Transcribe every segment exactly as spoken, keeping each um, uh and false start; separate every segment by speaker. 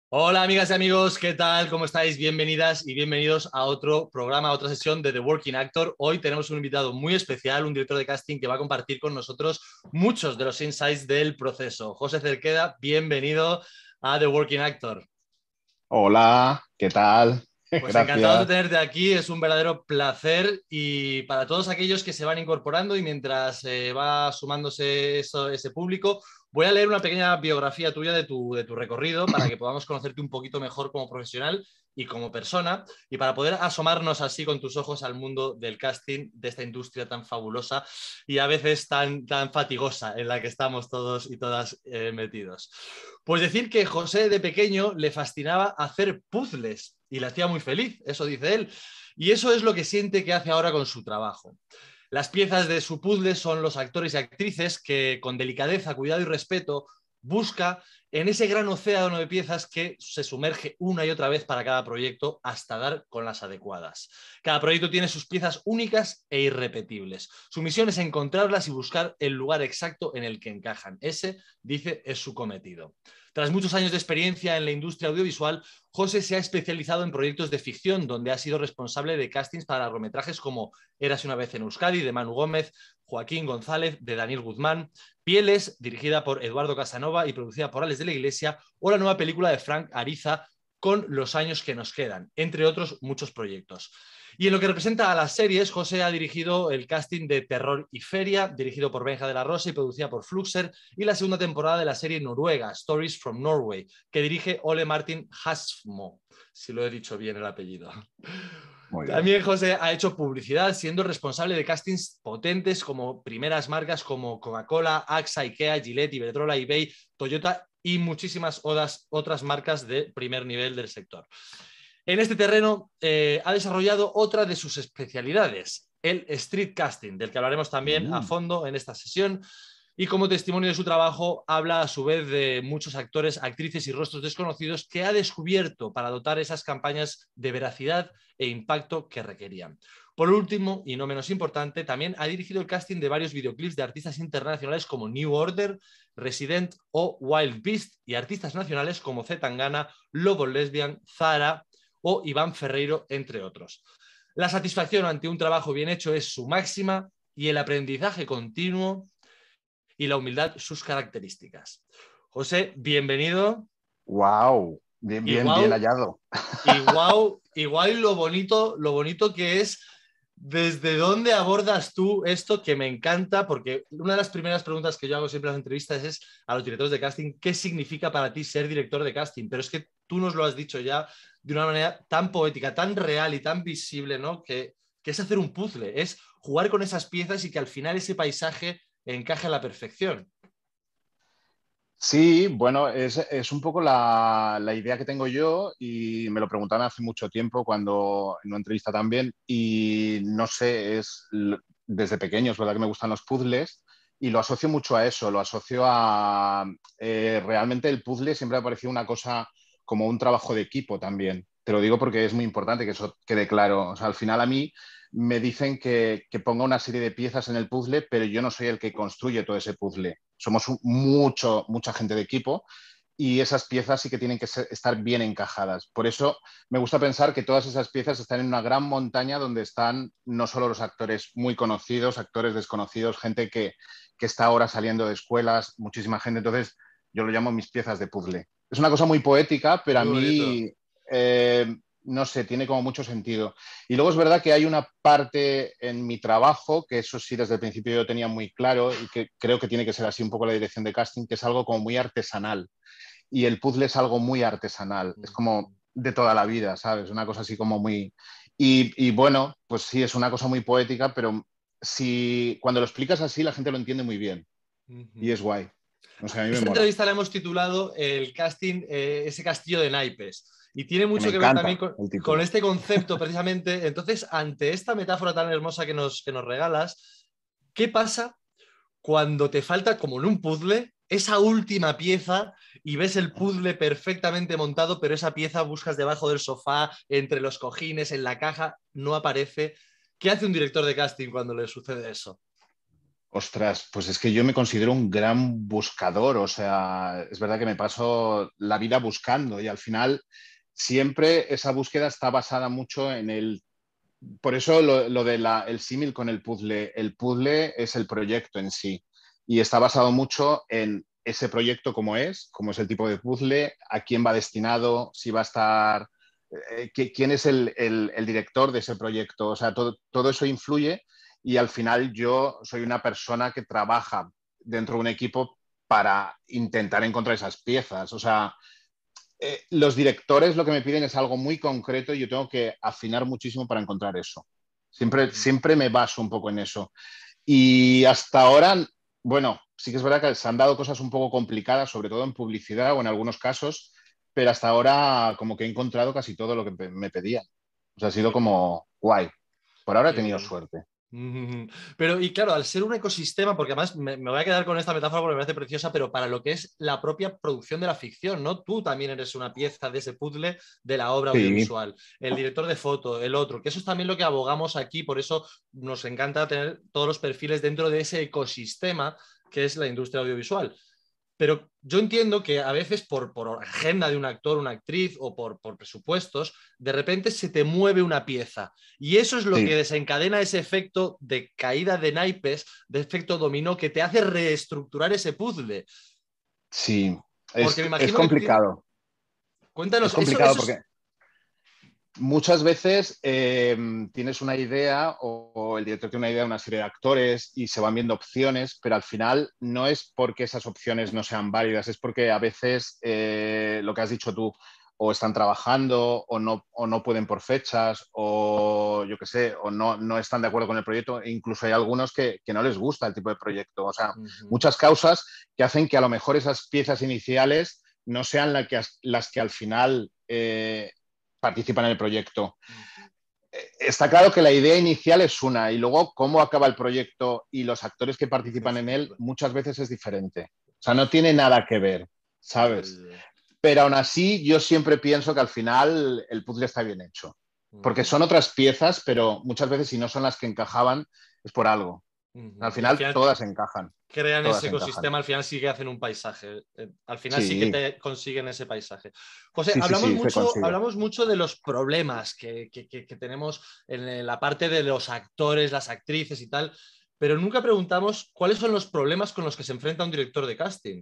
Speaker 1: Hola amigas y amigos, ¿qué tal? ¿Cómo estáis? Bienvenidas y bienvenidos a otro programa, a otra sesión de The Working Actor. Hoy tenemos un invitado muy especial, un director de casting que va a compartir con nosotros muchos de los insights del proceso. José Cerqueda, bienvenido a The Working Actor.
Speaker 2: Hola, ¿qué tal?
Speaker 1: Pues encantado de
Speaker 2: Gracias.
Speaker 1: tenerte aquí, es un verdadero placer y para todos aquellos que se van incorporando y mientras eh, va sumándose eso, ese público, voy a leer una pequeña biografía tuya de tu, de tu recorrido para que podamos conocerte un poquito mejor como profesional y como persona y para poder asomarnos así con tus ojos al mundo del casting de esta industria tan fabulosa y a veces tan, tan fatigosa en la que estamos todos y todas eh, metidos. Pues decir que José de pequeño le fascinaba hacer puzzles y le hacía muy feliz, eso dice él. Y eso es lo que siente que hace ahora con su trabajo. Las piezas de su puzzle son los actores y actrices que con delicadeza, cuidado y respeto busca en ese gran océano de piezas que se sumerge una y otra vez para cada proyecto hasta dar con las adecuadas. Cada proyecto tiene sus piezas únicas e irrepetibles. Su misión es encontrarlas y buscar el lugar exacto en el que encajan. Ese, dice, es su cometido. Tras muchos años de experiencia en la industria audiovisual, José se ha especializado en proyectos de ficción, donde ha sido responsable de castings para largometrajes como Érase una vez en Euskadi, de Manu Gómez, Joaquín González, de Daniel Guzmán, Pieles, dirigida por Eduardo Casanova y producida por Alex de la Iglesia, o la nueva película de Frank Ariza, Con los años que nos quedan, entre otros muchos proyectos. Y en lo que representa a las series, José ha dirigido el casting de Terror y Feria, dirigido por Benja de la Rosa y producida por Fluxer, y la segunda temporada de la serie noruega, Stories from Norway, que dirige Ole Martin Hasmo, si lo he dicho bien el apellido.
Speaker 2: Muy bien.
Speaker 1: También José ha hecho publicidad, siendo responsable de castings potentes como primeras marcas como Coca-Cola, AXA, IKEA, Gillette, Iberdrola, eBay, Toyota y muchísimas otras marcas de primer nivel del sector. En este terreno eh, ha desarrollado otra de sus especialidades, el street casting, del que hablaremos también a
Speaker 2: Mm.
Speaker 1: fondo en esta sesión. Y como testimonio de su trabajo, habla a su vez de muchos actores, actrices y rostros desconocidos que ha descubierto para dotar esas campañas de veracidad e impacto que requerían. Por último, y no menos importante, también ha dirigido el casting de varios videoclips de artistas internacionales como New Order, Resident o Wild Beast y artistas nacionales como Z Tangana, Lobo Lesbian, Zara o Iván Ferreiro, entre otros. La satisfacción ante un trabajo bien hecho es su máxima y el aprendizaje continuo y la humildad sus características. José, bienvenido.
Speaker 2: Wow, bien,
Speaker 1: Y
Speaker 2: bien, bien
Speaker 1: wow,
Speaker 2: hallado.
Speaker 1: y wow, igual lo bonito, lo bonito que es desde dónde abordas tú esto que me encanta, porque una de las primeras preguntas que yo hago siempre en las entrevistas es a los directores de casting, ¿qué significa para ti ser director de casting? Pero es que tú nos lo has dicho ya de una manera tan poética, tan real y tan visible, ¿no? Que, que es hacer un puzzle, es jugar con esas piezas y que al final ese paisaje encaje a la perfección.
Speaker 2: Sí, bueno, es, es un poco la, la idea que tengo yo y me lo preguntaron hace mucho tiempo cuando en una entrevista también y no sé, es l- desde pequeño, es verdad que me gustan los puzzles y lo asocio mucho a eso, lo asocio a eh, realmente el puzzle siempre me ha parecido una cosa como un trabajo de equipo también. Te lo digo porque es muy importante que eso quede claro. O sea, al final a mí me dicen que, que ponga una serie de piezas en el puzzle, pero yo no soy el que construye todo ese puzzle. Somos un- mucho, mucha gente de equipo y esas piezas sí que tienen que ser- estar bien encajadas. Por eso me gusta pensar que todas esas piezas están en una gran montaña donde están no solo los actores muy conocidos, actores desconocidos, gente que, que está ahora saliendo de escuelas, muchísima gente. Entonces, yo lo llamo mis piezas de puzzle. Es una cosa muy poética, pero a
Speaker 1: Muy bonito.
Speaker 2: mí, eh, no sé, tiene como mucho sentido. Y luego es verdad que hay una parte en mi trabajo, que eso sí desde el principio yo tenía muy claro y que creo que tiene que ser así un poco la dirección de casting, que es algo como muy artesanal. Y el puzzle es algo muy artesanal, es como de toda la vida, ¿sabes? Una cosa así como muy... Y, y bueno, pues sí, es una cosa muy poética, pero si cuando lo explicas así la gente lo entiende muy bien y es guay. O sea, a mí me
Speaker 1: Esta
Speaker 2: mola.
Speaker 1: entrevista la hemos titulado el casting, eh, ese castillo de naipes. Y tiene
Speaker 2: Que me
Speaker 1: mucho que ver también
Speaker 2: encanta
Speaker 1: con,
Speaker 2: el
Speaker 1: con
Speaker 2: título.
Speaker 1: este concepto, precisamente. Entonces, ante esta metáfora tan hermosa que nos, que nos regalas, ¿qué pasa cuando te falta, como en un puzzle, esa última pieza y ves el puzzle perfectamente montado, pero esa pieza buscas debajo del sofá, entre los cojines, en la caja, no aparece? ¿Qué hace un director de casting cuando le sucede eso?
Speaker 2: Ostras, pues es que yo me considero un gran buscador, o sea, es verdad que me paso la vida buscando y al final siempre esa búsqueda está basada mucho en el... Por eso lo, lo del símil con el puzzle, el puzzle es el proyecto en sí y está basado mucho en ese proyecto como es, como es el tipo de puzzle, a quién va destinado, si va a estar, eh, quién es el, el, el, director de ese proyecto, o sea, todo, todo eso influye y al final yo soy una persona que trabaja dentro de un equipo para intentar encontrar esas piezas, o sea, eh, los directores lo que me piden es algo muy concreto y yo tengo que afinar muchísimo para encontrar eso. Siempre, siempre me baso un poco en eso. Y hasta ahora, bueno, sí que es verdad que se han dado cosas un poco complicadas, sobre todo en publicidad o en algunos casos, pero hasta ahora como que he encontrado casi todo lo que me pedían. O sea, ha sido
Speaker 1: Qué bien,
Speaker 2: como guay. Por ahora he
Speaker 1: qué
Speaker 2: tenido
Speaker 1: bien.
Speaker 2: suerte.
Speaker 1: Pero, y claro, al ser un ecosistema, porque además me, me, voy a quedar con esta metáfora porque me parece preciosa, pero para lo que es la propia producción de la ficción, ¿no? Tú también eres una pieza de ese puzzle de la obra
Speaker 2: Sí,
Speaker 1: audiovisual. El director de foto, el otro, que eso es también lo que abogamos aquí, por eso nos encanta tener todos los perfiles dentro de ese ecosistema que es la industria audiovisual. Pero yo entiendo que a veces por, por agenda de un actor, una actriz o por, por presupuestos, de repente se te mueve una pieza. Y eso es lo
Speaker 2: sí,
Speaker 1: que desencadena ese efecto de caída de naipes, de efecto dominó, que te hace reestructurar ese puzzle.
Speaker 2: sí.
Speaker 1: Porque
Speaker 2: Es,
Speaker 1: me
Speaker 2: es
Speaker 1: imagino que tú tienes...
Speaker 2: complicado. Es
Speaker 1: Cuéntanos, eso,
Speaker 2: complicado
Speaker 1: eso es...
Speaker 2: porque muchas veces eh, tienes una idea o, o, el director tiene una idea de una serie de actores y se van viendo opciones, pero al final no es porque esas opciones no sean válidas, es porque a veces eh, lo que has dicho tú, o están trabajando o no, o no pueden por fechas o yo qué sé, o no, no están de acuerdo con el proyecto e incluso hay algunos que, que no les gusta el tipo de proyecto. O sea,
Speaker 1: Uh -huh.
Speaker 2: muchas causas que hacen que a lo mejor esas piezas iniciales no sean la que, las que al final... Eh, participan en el proyecto. Está claro que la idea inicial es una y luego cómo acaba el proyecto y los actores que participan en él muchas veces es diferente. O sea, no tiene nada que ver, ¿sabes? Pero aún así yo siempre pienso que al final el puzzle está bien hecho. Porque son otras piezas, pero muchas veces si no son las que encajaban es por algo.
Speaker 1: Uh -huh.
Speaker 2: Al
Speaker 1: Y al
Speaker 2: final
Speaker 1: final
Speaker 2: todas encajan.
Speaker 1: crean
Speaker 2: Todas
Speaker 1: ese
Speaker 2: encajan.
Speaker 1: ecosistema, al final sí que hacen un paisaje. Al final sí que
Speaker 2: Sí,
Speaker 1: te consiguen ese paisaje. José,
Speaker 2: sí, sí,
Speaker 1: hablamos
Speaker 2: sí, se
Speaker 1: mucho,
Speaker 2: consigue.
Speaker 1: hablamos mucho de los problemas que, que, que, que tenemos en la parte de los actores, las actrices y tal, pero nunca preguntamos cuáles son los problemas con los que se enfrenta un director de casting.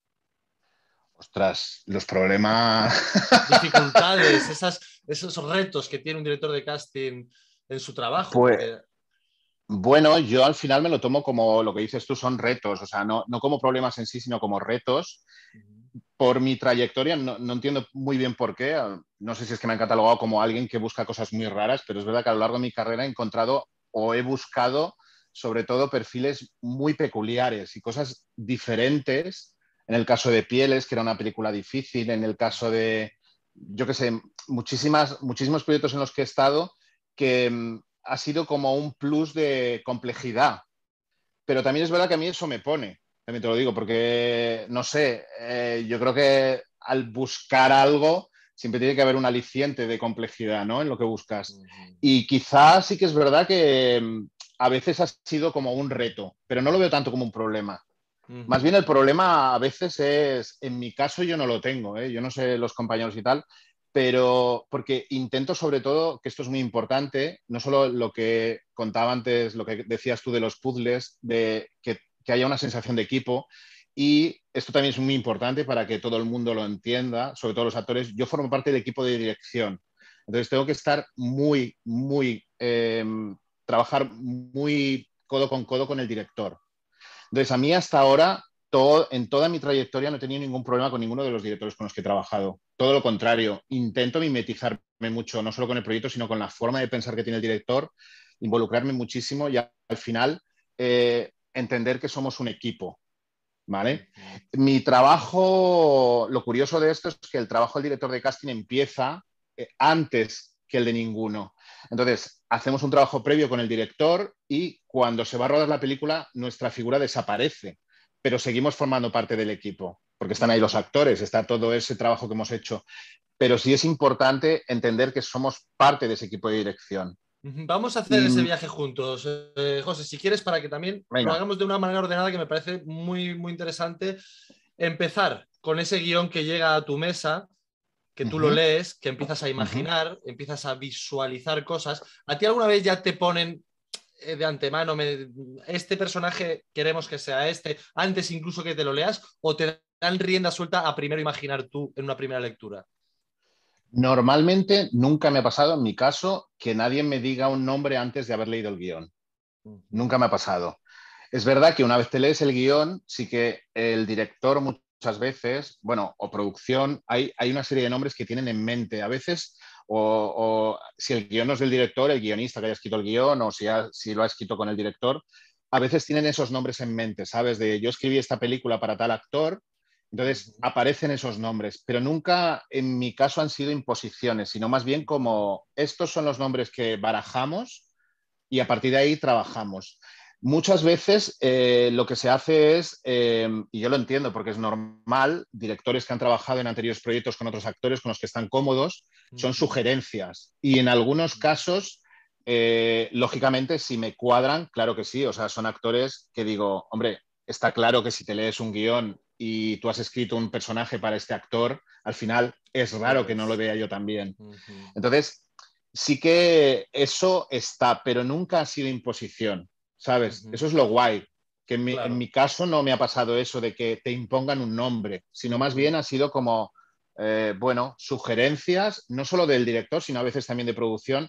Speaker 2: Ostras, los problemas...
Speaker 1: Dificultades, esas, esos retos que tiene un director de casting en su trabajo,
Speaker 2: Pues
Speaker 1: porque...
Speaker 2: bueno, yo al final me lo tomo como lo que dices tú, son retos, o sea, no, no como problemas en sí, sino como retos. Por mi trayectoria, no, no entiendo muy bien por qué, no sé si es que me han catalogado como alguien que busca cosas muy raras, pero es verdad que a lo largo de mi carrera he encontrado o he buscado sobre todo perfiles muy peculiares y cosas diferentes. En el caso de Pieles, que era una película difícil, en el caso de, yo qué sé, muchísimas, muchísimos proyectos en los que he estado que mm, ha sido como un plus de complejidad. Pero también es verdad que a mí eso me pone, también te lo digo, porque, no sé, eh, yo creo que al buscar algo siempre tiene que haber un aliciente de complejidad, ¿no? En lo que buscas. Y quizás sí que es verdad que mm, a veces ha sido como un reto, pero no lo veo tanto como un problema. Más bien el problema a veces es, en mi caso yo no lo tengo, ¿eh? Yo no sé los compañeros y tal, pero porque intento sobre todo, que esto es muy importante, no solo lo que contaba antes, lo que decías tú de los puzzles, de que, que haya una sensación de equipo, y esto también es muy importante para que todo el mundo lo entienda, sobre todo los actores. Yo formo parte del equipo de dirección, entonces tengo que estar muy, muy, eh, trabajar muy codo con codo con el director. Entonces, a mí hasta ahora, todo, en toda mi trayectoria, no he tenido ningún problema con ninguno de los directores con los que he trabajado. Todo lo contrario, intento mimetizarme mucho, no solo con el proyecto, sino con la forma de pensar que tiene el director, involucrarme muchísimo y al final eh, entender que somos un equipo. ¿Vale? Mi trabajo, lo curioso de esto es que el trabajo del director de casting empieza eh, antes que el de ninguno. Entonces, hacemos un trabajo previo con el director y cuando se va a rodar la película, nuestra figura desaparece, pero seguimos formando parte del equipo, porque están ahí los actores, está todo ese trabajo que hemos hecho. Pero sí es importante entender que somos parte de ese equipo de dirección.
Speaker 1: Vamos a hacer
Speaker 2: Y
Speaker 1: ese viaje juntos, eh, José, si quieres, para que también lo
Speaker 2: venga.
Speaker 1: hagamos de una manera ordenada que me parece muy, muy interesante. Empezar con ese guión que llega a tu mesa, que tú lo
Speaker 2: Ujú,
Speaker 1: lees, que empiezas a
Speaker 2: ujú.
Speaker 1: imaginar, empiezas a visualizar cosas. ¿A ti alguna vez ya te ponen eh, de antemano, me, este personaje queremos que sea este, antes incluso que te lo leas, o te dan rienda suelta a primero imaginar tú en una primera lectura?
Speaker 2: Normalmente nunca me ha pasado, en mi caso, que nadie me diga un nombre antes de haber leído el guión.
Speaker 1: Uh -huh.
Speaker 2: Nunca me ha pasado. Es verdad que una vez te lees el guión, sí que el director muchas veces, bueno, o producción, hay, hay una serie de nombres que tienen en mente. A veces, o, o si el guión no es del director, el guionista que haya escrito el guión, o si, ha, si lo ha escrito con el director, a veces tienen esos nombres en mente, ¿sabes? De yo escribí esta película para tal actor,
Speaker 1: Uh
Speaker 2: entonces
Speaker 1: -huh.
Speaker 2: aparecen esos nombres, pero nunca en mi caso han sido imposiciones, sino más bien como estos son los nombres que barajamos y a partir de ahí trabajamos. Muchas veces eh, lo que se hace es, eh, y yo lo entiendo porque es normal, directores que han trabajado en anteriores proyectos con otros actores con los que están cómodos,
Speaker 1: Uh
Speaker 2: son
Speaker 1: -huh.
Speaker 2: sugerencias. Y en algunos casos, eh, lógicamente, si me cuadran, claro que sí. O sea, son actores que digo, hombre, está claro que si te lees un guión y tú has escrito un personaje para este actor, al final es raro
Speaker 1: Lo
Speaker 2: que no lo
Speaker 1: es.
Speaker 2: vea yo también.
Speaker 1: Uh -huh.
Speaker 2: Entonces, sí que eso está, pero nunca ha sido imposición,
Speaker 1: Uh
Speaker 2: ¿sabes?
Speaker 1: -huh.
Speaker 2: Eso es lo guay, que en mi, en
Speaker 1: Claro.
Speaker 2: mi caso no me ha pasado eso de que te impongan un nombre, sino
Speaker 1: Uh
Speaker 2: más
Speaker 1: -huh.
Speaker 2: bien ha sido como, eh, bueno, sugerencias, no solo del director, sino a veces también de producción,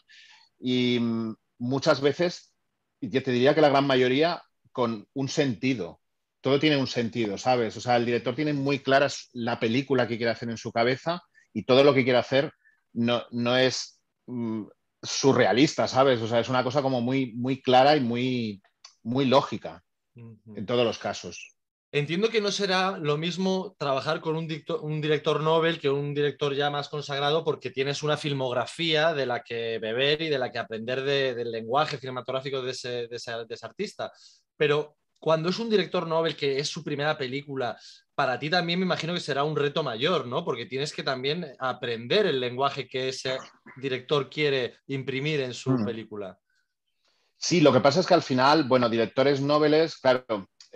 Speaker 2: y mm, muchas veces, yo te diría que la gran mayoría, con un sentido. Todo tiene un sentido, ¿sabes? O sea, el director tiene muy clara la película que quiere hacer en su cabeza y todo lo que quiere hacer no, no es mm, surrealista, ¿sabes? O sea, es una cosa como muy, muy clara y muy, muy lógica
Speaker 1: Uh -huh.
Speaker 2: en todos los casos.
Speaker 1: Entiendo que no será lo mismo trabajar con un, dicto, un, director Nobel que un director ya más consagrado, porque tienes una filmografía de la que beber y de la que aprender de, del lenguaje cinematográfico de ese, de, ese, de ese artista. Pero cuando es un director Nobel que es su primera película, para ti también me imagino que será un reto mayor, ¿no? Porque tienes que también aprender el lenguaje que ese director quiere imprimir en su
Speaker 2: Mm.
Speaker 1: película.
Speaker 2: Sí, lo que pasa es que al final, bueno, directores noveles, claro,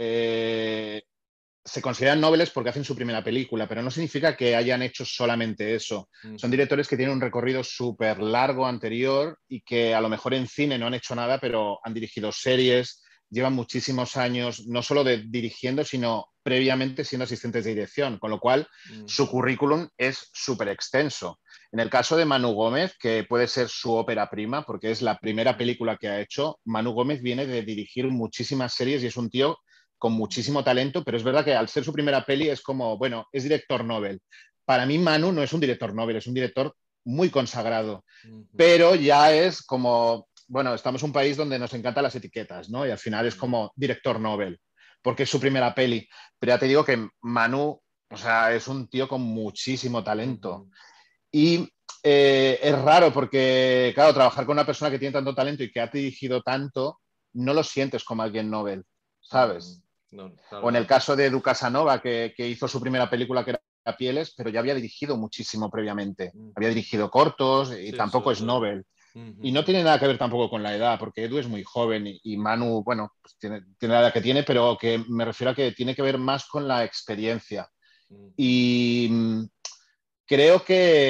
Speaker 2: eh, se consideran nobles porque hacen su primera película, pero no significa que hayan hecho solamente eso.
Speaker 1: Uh
Speaker 2: Son
Speaker 1: -huh.
Speaker 2: directores que tienen un recorrido súper largo anterior y que a lo mejor en cine no han hecho nada, pero han dirigido series, llevan muchísimos años no solo de dirigiendo, sino previamente siendo asistentes de dirección, con lo cual
Speaker 1: Uh
Speaker 2: su
Speaker 1: -huh.
Speaker 2: currículum es súper extenso. En el caso de Manu Gómez, que puede ser su ópera prima, porque es la
Speaker 1: Uh
Speaker 2: primera
Speaker 1: -huh.
Speaker 2: película que ha hecho, Manu Gómez viene de dirigir muchísimas series y es un tío con
Speaker 1: Uh -huh.
Speaker 2: muchísimo talento, pero es verdad que al ser su primera peli es como, bueno, es director Nobel. Para mí Manu no es un director Nobel, es un director muy consagrado,
Speaker 1: Uh -huh.
Speaker 2: pero ya es como, bueno, estamos en un país donde nos encantan las etiquetas, ¿no? Y al final es como director Nobel, porque es su primera peli. Pero ya te digo que Manu, o sea, es un tío con muchísimo
Speaker 1: Uh
Speaker 2: talento.
Speaker 1: -huh.
Speaker 2: Y eh, es raro porque, claro, trabajar con una persona que tiene tanto talento y que ha dirigido tanto, no lo sientes como alguien Nobel,
Speaker 1: Uh -huh.
Speaker 2: ¿sabes?
Speaker 1: No,
Speaker 2: O
Speaker 1: claro,
Speaker 2: en el
Speaker 1: no.
Speaker 2: caso de Edu Casanova, que, que hizo su primera película que era Pieles, pero ya había dirigido muchísimo previamente.
Speaker 1: Uh
Speaker 2: Había
Speaker 1: -huh.
Speaker 2: dirigido cortos y
Speaker 1: Sí, sí,
Speaker 2: tampoco es
Speaker 1: eso es.
Speaker 2: Nobel.
Speaker 1: Uh
Speaker 2: Y no
Speaker 1: -huh.
Speaker 2: tiene nada que ver tampoco con la edad, porque Edu es muy joven y, y Manu, bueno, pues tiene, tiene la edad que tiene, pero que me refiero a que tiene que ver más con la experiencia.
Speaker 1: Uh -huh.
Speaker 2: Y mm, creo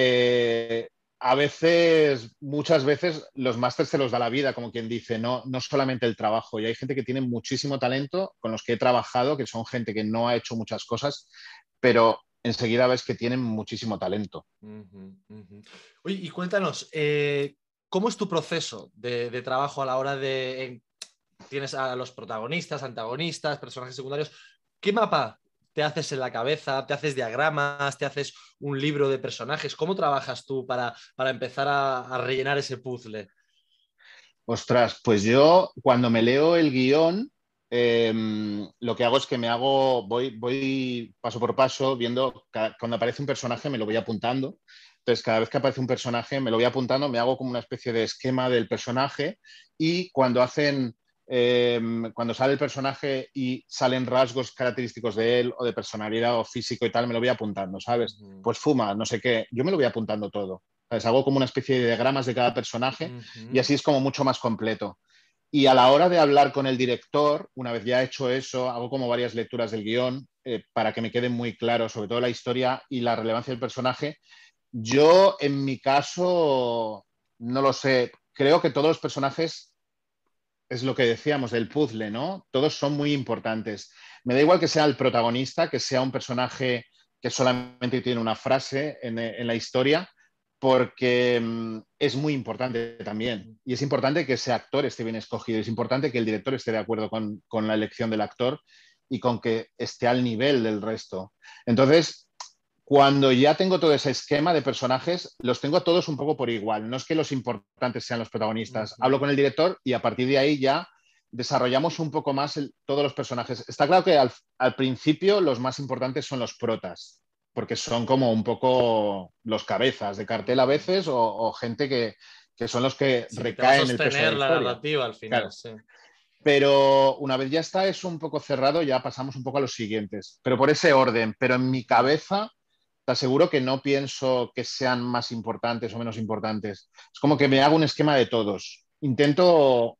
Speaker 2: que a veces, muchas veces, los másters se los da la vida, como quien dice, no, no solamente el trabajo. Y hay gente que tiene muchísimo talento con los que he trabajado, que son gente que no ha hecho muchas cosas, pero enseguida ves que tienen muchísimo talento.
Speaker 1: Uh -huh. Uh -huh. Oye, y cuéntanos, eh, ¿cómo es tu proceso de, de trabajo a la hora de... En, tienes a los protagonistas, antagonistas, personajes secundarios? ¿Qué mapa te haces en la cabeza? ¿Te haces diagramas? ¿Te haces un libro de personajes? ¿Cómo trabajas tú para, para empezar a, a rellenar ese puzzle?
Speaker 2: Ostras, pues yo cuando me leo el guión, eh, lo que hago es que me hago, voy, voy paso por paso viendo, cada, cuando aparece un personaje me lo voy apuntando. Entonces, cada vez que aparece un personaje me lo voy apuntando, me hago como una especie de esquema del personaje y cuando hacen, eh, cuando sale el personaje y salen rasgos característicos de él o de personalidad o físico y tal, me lo voy apuntando,
Speaker 1: Uh
Speaker 2: ¿sabes?
Speaker 1: -huh.
Speaker 2: Pues fuma, no sé qué, yo me lo voy apuntando todo. ¿Sabes? Hago como una especie de diagramas de cada personaje
Speaker 1: Uh-huh.
Speaker 2: y así es como mucho más completo. Y a la hora de hablar con el director, una vez ya hecho eso, hago como varias lecturas del guión eh, para que me quede muy claro, sobre todo la historia y la relevancia del personaje. Yo, en mi caso, no lo sé. Creo que todos los personajes, es lo que decíamos del puzzle, ¿no? Todos son muy importantes. Me da igual que sea el protagonista, que sea un personaje que solamente tiene una frase en, en la historia, porque mm, es muy importante también. Y es importante que ese actor esté bien escogido, es importante que el director esté de acuerdo con, con la elección del actor y con que esté al nivel del resto. Entonces, cuando ya tengo todo ese esquema de personajes, los tengo todos un poco por igual. No es que los importantes sean los protagonistas.
Speaker 1: Uh-huh.
Speaker 2: Hablo con el director y a partir de ahí ya desarrollamos un poco más el, todos los personajes. Está claro que al, al principio los más importantes son los protas, porque son como un poco los cabezas de cartel a veces o, o gente que, que, son los que
Speaker 1: Sí, que te va a
Speaker 2: recaen el peso de
Speaker 1: sostener
Speaker 2: la
Speaker 1: la
Speaker 2: historia.
Speaker 1: narrativa al final,
Speaker 2: Claro.
Speaker 1: sí.
Speaker 2: Pero una vez ya está eso un poco cerrado, ya pasamos un poco a los siguientes. Pero por ese orden, pero en mi cabeza te aseguro que no pienso que sean más importantes o menos importantes. Es como que me hago un esquema de todos. Intento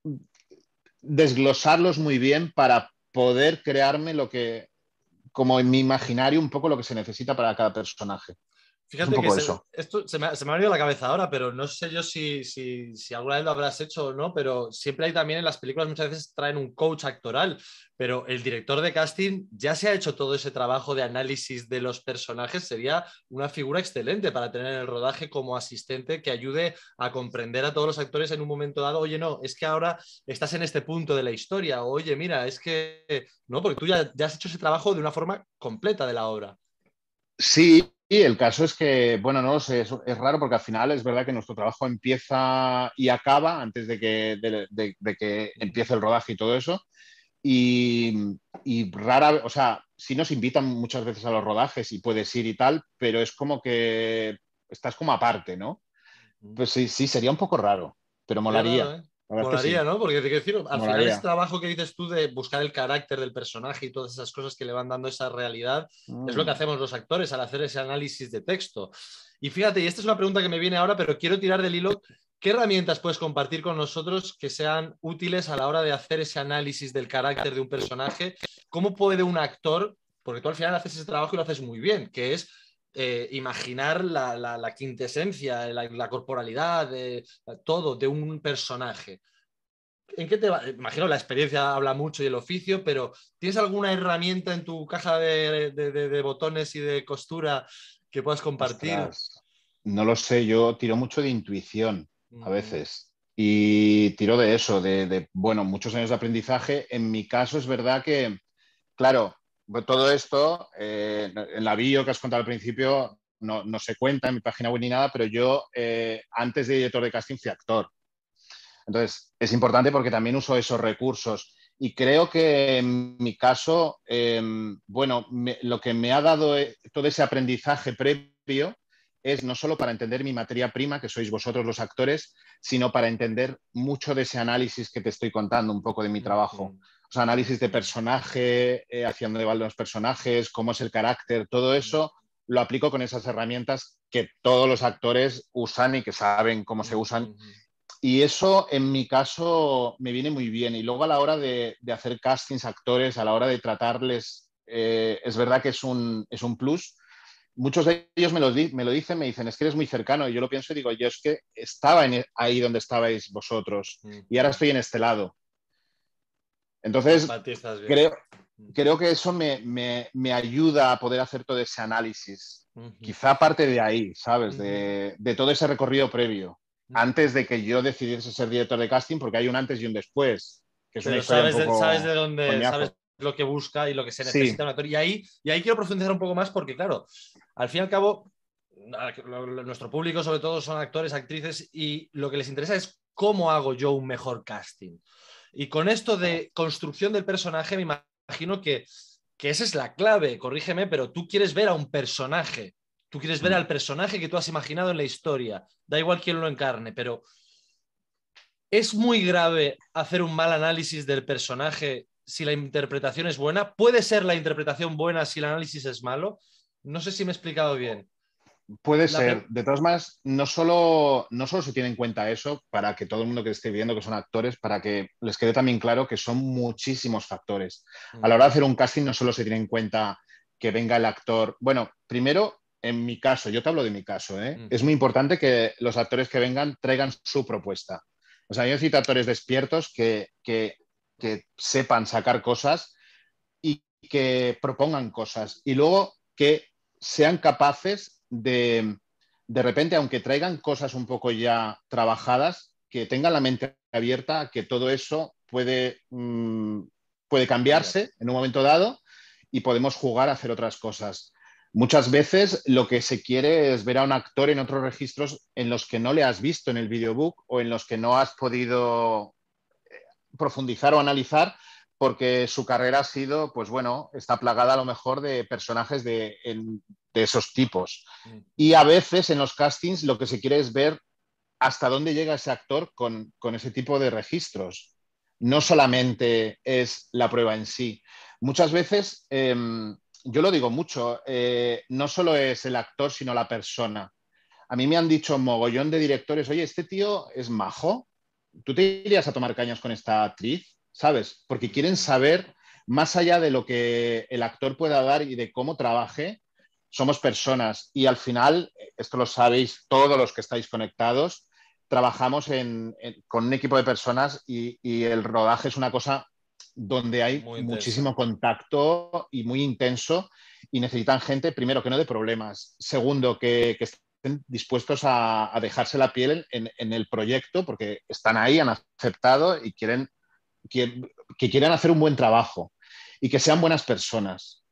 Speaker 2: desglosarlos muy bien para poder crearme lo que, como en mi imaginario, un poco lo que se necesita para cada personaje. Es un
Speaker 1: Fíjate que
Speaker 2: poco
Speaker 1: se,
Speaker 2: eso.
Speaker 1: esto se me, se me ha venido a la cabeza ahora, pero no sé yo si, si, si alguna vez lo habrás hecho o no, pero siempre hay también en las películas, muchas veces traen un coach actoral, pero el director de casting ya se ha hecho todo ese trabajo de análisis de los personajes, sería una figura excelente para tener el rodaje como asistente que ayude a comprender a todos los actores en un momento dado, oye, no, es que ahora estás en este punto de la historia, o, oye, mira, es que, no, porque tú ya, ya has hecho ese trabajo de una forma completa de la obra.
Speaker 2: Sí, y el caso es que, bueno, no lo sé, es, es raro porque al final es verdad que nuestro trabajo empieza y acaba antes de que, de, de, de que empiece el rodaje y todo eso. Y, y rara, o sea, sí nos invitan muchas veces a los rodajes y puedes ir y tal, pero es como que estás como aparte, ¿no? Pues sí, sí, sería un poco raro, pero
Speaker 1: Sería raro,
Speaker 2: molaría.
Speaker 1: ¿eh?
Speaker 2: La verdad es que
Speaker 1: Molaría,
Speaker 2: sí,
Speaker 1: ¿no? Porque te quiero decir, al final ese
Speaker 2: molaría.
Speaker 1: trabajo que dices tú de buscar el carácter del personaje y todas esas cosas que le van dando esa realidad, es lo que
Speaker 2: Mm.
Speaker 1: hacemos los actores al hacer ese análisis de texto. Y fíjate, y esta es una pregunta que me viene ahora, pero quiero tirar del hilo. ¿Qué herramientas puedes compartir con nosotros que sean útiles a la hora de hacer ese análisis del carácter de un personaje? ¿Cómo puede un actor, porque tú al final haces ese trabajo y lo haces muy bien, que es eh, imaginar la, la, la quintesencia, la, la corporalidad, eh, todo de un personaje? ¿En qué te va? Imagino la experiencia habla mucho y el oficio, pero ¿tienes alguna herramienta en tu caja de, de, de, de botones y de costura que puedas compartir?
Speaker 2: Ostras, no lo sé, yo tiro mucho de intuición a
Speaker 1: Uh-huh.
Speaker 2: veces y tiro de eso, de, de, bueno, muchos años de aprendizaje. En mi caso es verdad que, claro, todo esto, eh, en la bio que has contado al principio, no, no se cuenta en mi página web ni nada, pero yo eh, antes de director de casting fui actor. Entonces, es importante porque también uso esos recursos. Y creo que en mi caso, eh, bueno, me, lo que me ha dado eh, todo ese aprendizaje previo es no solo para entender mi materia prima, que sois vosotros los actores, sino para entender mucho de ese análisis que te estoy contando, un poco de mi trabajo.
Speaker 1: Uh-huh.
Speaker 2: O sea, análisis de personaje, eh, hacia dónde van los personajes, cómo es el carácter, todo eso lo aplico con esas herramientas que todos los actores usan y que saben cómo se usan.
Speaker 1: Uh-huh.
Speaker 2: Y eso en mi caso me viene muy bien. Y luego a la hora de, de hacer castings, actores, a la hora de tratarles, eh, es verdad que es un, es un plus. Muchos de ellos me lo, di, me lo dicen, me dicen, es que eres muy cercano. Y yo lo pienso y digo, yo es que estaba en, ahí donde estabais vosotros y ahora
Speaker 1: Uh-huh.
Speaker 2: estoy en este lado. Entonces,
Speaker 1: Empatizas bien.
Speaker 2: creo, creo que eso me, me, me ayuda a poder hacer todo ese análisis.
Speaker 1: Uh-huh.
Speaker 2: Quizá parte de ahí, ¿sabes?
Speaker 1: Uh-huh.
Speaker 2: De, de todo ese recorrido previo
Speaker 1: Uh-huh.
Speaker 2: antes de que yo decidiese ser director de casting, porque hay un antes y un después, que es una
Speaker 1: Pero
Speaker 2: historia un
Speaker 1: sabes de, sabes de
Speaker 2: poco
Speaker 1: dónde, sabes
Speaker 2: coñazo.
Speaker 1: lo que busca y lo que se
Speaker 2: Sí,
Speaker 1: necesita un actor. Y ahí, y ahí quiero profundizar un poco más porque, claro, al fin y al cabo, nuestro público sobre todo son actores, actrices y lo que les interesa es cómo hago yo un mejor casting. Y con esto de construcción del personaje me imagino que, que esa es la clave, corrígeme, pero tú quieres ver a un personaje, tú quieres ver al personaje que tú has imaginado en la historia, da igual quién lo encarne, pero ¿es muy grave hacer un mal análisis del personaje si la interpretación es buena? ¿Puede ser la interpretación buena si el análisis es malo? No sé si me he explicado bien.
Speaker 2: Puede
Speaker 1: La
Speaker 2: ser.
Speaker 1: pre-
Speaker 2: De todas maneras, no solo, no solo se tiene en cuenta eso para que todo el mundo que esté viendo que son actores, para que les quede también claro que son muchísimos factores. A la hora de
Speaker 1: Ujú,
Speaker 2: hacer un casting no solo se tiene en cuenta que venga el actor. Bueno, primero, en mi caso, yo te hablo de mi caso, ¿eh? Es muy
Speaker 1: ujú.
Speaker 2: importante que los actores que vengan traigan su propuesta. O sea, yo necesito actores despiertos que, que, que sepan sacar cosas y que propongan cosas. Y luego que sean capaces de, de repente, aunque traigan cosas un poco ya trabajadas, que tengan la mente abierta a que todo eso puede, mmm, puede
Speaker 1: Cambiar.
Speaker 2: cambiarse en un momento dado y podemos jugar a hacer otras cosas. Muchas veces lo que se quiere es ver a un actor en otros registros en los que no le has visto en el videobook o en los que no has podido profundizar o analizar porque su carrera ha sido, pues bueno, está plagada a lo mejor de personajes de, en, de esos tipos. Y
Speaker 1: Ujú.
Speaker 2: a veces en los castings lo que se quiere es ver hasta dónde llega ese actor con, con ese tipo de registros. No solamente es la prueba en sí. Muchas veces, eh, yo lo digo mucho, eh, no solo es el actor, sino la persona. A mí me han dicho mogollón de directores, oye, este tío es majo, tú te irías a tomar cañas con esta actriz, ¿sabes? Porque quieren
Speaker 1: Ujú.
Speaker 2: saber, más allá de lo que el actor pueda dar y de cómo trabaje, somos personas y al final, esto lo sabéis todos los que estáis conectados, trabajamos en, en, con un equipo de personas y, y, el rodaje es una cosa donde hay
Speaker 1: Muy intensa.
Speaker 2: muchísimo contacto y muy intenso y necesitan gente, primero, que no dé problemas, segundo, que, que estén dispuestos a, a dejarse la piel en, en, el proyecto porque están ahí, han aceptado y quieren que, que quieran hacer un buen trabajo y que sean buenas personas.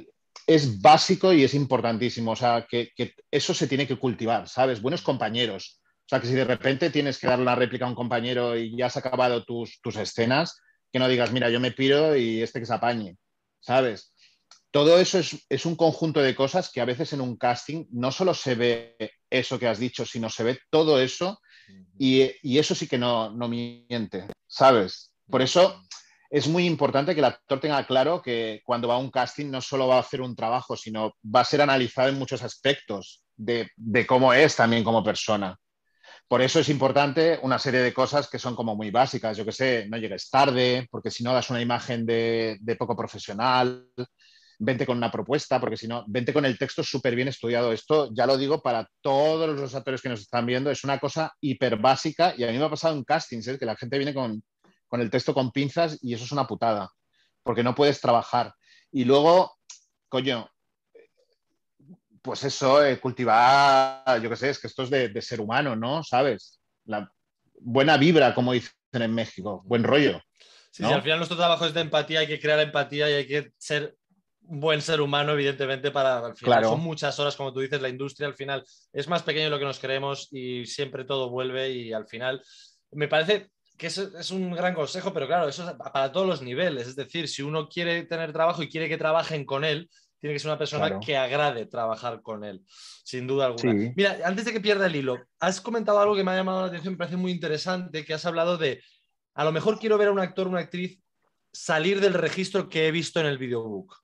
Speaker 2: Es básico y es importantísimo, o sea, que, que eso se tiene que cultivar, ¿sabes? Buenos compañeros. O sea, que si de repente tienes que dar la réplica a un compañero y ya has acabado tus, tus escenas, que no digas, mira, yo me piro y este que se apañe, ¿sabes? Todo eso es, es, un conjunto de cosas que a veces en un casting no solo se ve eso que has dicho, sino se ve todo eso
Speaker 1: Ujú,
Speaker 2: y, y eso sí que no, no miente, ¿sabes? Por eso
Speaker 1: ujú.
Speaker 2: es muy importante que el actor tenga claro que cuando va a un casting no solo va a hacer un trabajo, sino va a ser analizado en muchos aspectos de, de cómo es también como persona. Por eso es importante una serie de cosas que son como muy básicas. Yo que sé, no llegues tarde, porque si no das una imagen de, de poco profesional. Vente con una propuesta, porque si no, vente con el texto súper bien estudiado. Esto ya lo digo para todos los actores que nos están viendo, es una cosa hiper básica y a mí me ha pasado en castings, ¿eh? Que la gente viene con, con el texto con pinzas y eso es una putada, porque no puedes trabajar. Y luego, coño, pues eso, eh, cultivar, yo qué sé, es que esto es de, de ser humano, ¿no? ¿Sabes? La buena vibra, como dicen en México, buen
Speaker 1: Ujú.
Speaker 2: rollo,
Speaker 1: Sí, sí, al
Speaker 2: ¿no?
Speaker 1: final nuestro trabajo es de empatía, hay que crear empatía y hay que ser un buen ser humano, evidentemente, para al final. Son
Speaker 2: Claro,
Speaker 1: muchas horas, como tú dices, la industria al final es más pequeño de lo que nos creemos y siempre todo vuelve y al final me parece que es, es un gran consejo, pero claro, eso es para todos los niveles. Es decir, si uno quiere tener trabajo y quiere que trabajen con él, tiene que ser una persona
Speaker 2: claro.
Speaker 1: que agrade trabajar con él, sin duda alguna.
Speaker 2: Sí,
Speaker 1: Mira, antes de que pierda el hilo, has comentado algo que me ha llamado la atención, me parece muy interesante, que has hablado de a lo mejor quiero ver a un actor o una actriz salir del registro que he visto en el videobook.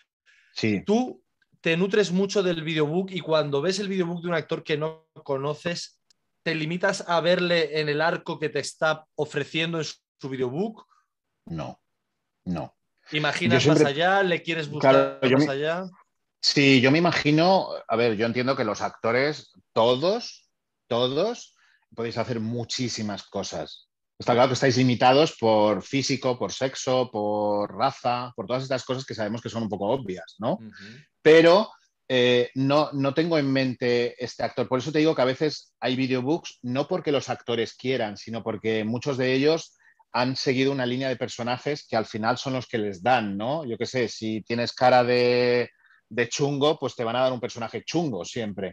Speaker 2: sí.
Speaker 1: Tú te nutres mucho del videobook y cuando ves el videobook de un actor que no conoces, te limitas a verle en el arco que te está ofreciendo en su videobook.
Speaker 2: No, no. Yo
Speaker 1: ¿Imaginas más
Speaker 2: siempre,
Speaker 1: allá? ¿Le quieres
Speaker 2: claro,
Speaker 1: buscar
Speaker 2: yo
Speaker 1: más
Speaker 2: me,
Speaker 1: allá?
Speaker 2: sí, yo me imagino, a ver, yo entiendo que los actores, todos, todos, podéis hacer muchísimas cosas. Está claro que estáis limitados por físico, por sexo, por raza, por todas estas cosas que sabemos que son un poco obvias, ¿no?
Speaker 1: Uh -huh.
Speaker 2: Pero eh, no, no tengo en mente este actor. Por eso te digo que a veces hay videobooks, no porque los actores quieran, sino porque muchos de ellos han seguido una línea de personajes que al final son los que les dan, ¿no? Yo qué sé, si tienes cara de, de chungo, pues te van a dar un personaje chungo siempre.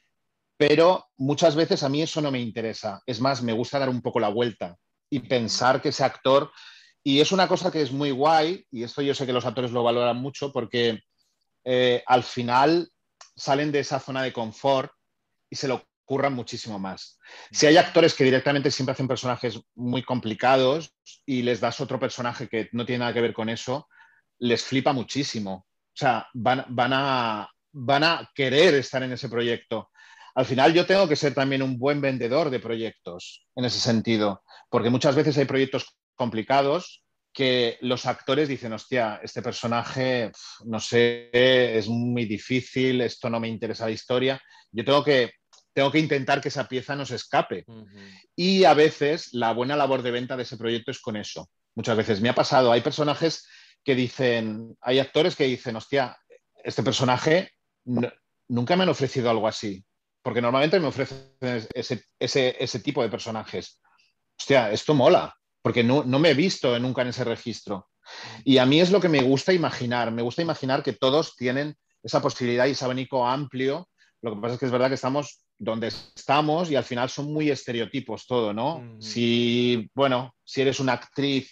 Speaker 2: Pero muchas veces a mí eso no me interesa. Es más, me gusta dar un poco la vuelta y
Speaker 1: Uh -huh.
Speaker 2: pensar que ese actor... Y es una cosa que es muy guay, y esto yo sé que los actores lo valoran mucho, porque eh, al final salen de esa zona de confort y se lo curran muchísimo más.
Speaker 1: Uh
Speaker 2: Si hay
Speaker 1: -huh.
Speaker 2: actores que directamente siempre hacen personajes muy complicados y les das otro personaje que no tiene nada que ver con eso, les flipa muchísimo. O sea, van, van a, van a querer estar en ese proyecto. Al final yo tengo que ser también un buen vendedor de proyectos en ese sentido, porque muchas veces hay proyectos complicados que los actores dicen, hostia, este personaje, no sé, es muy difícil, esto no me interesa la historia. Yo tengo que, tengo que intentar que esa pieza no se escape.
Speaker 1: Uh-huh.
Speaker 2: Y a veces la buena labor de venta de ese proyecto es con eso. Muchas veces me ha pasado, hay personajes que dicen, hay actores que dicen, hostia, este personaje no, nunca me han ofrecido algo así, porque normalmente me ofrecen ese, ese, ese tipo de personajes. Hostia, esto mola, porque no, no me he visto nunca en ese registro. Y a mí es lo que me gusta imaginar, me gusta imaginar que todos tienen esa posibilidad y ese abanico amplio. Lo que pasa es que es verdad que estamos donde estamos y al final son muy estereotipos todo, ¿no?
Speaker 1: Uh-huh.
Speaker 2: Si, bueno, si eres una actriz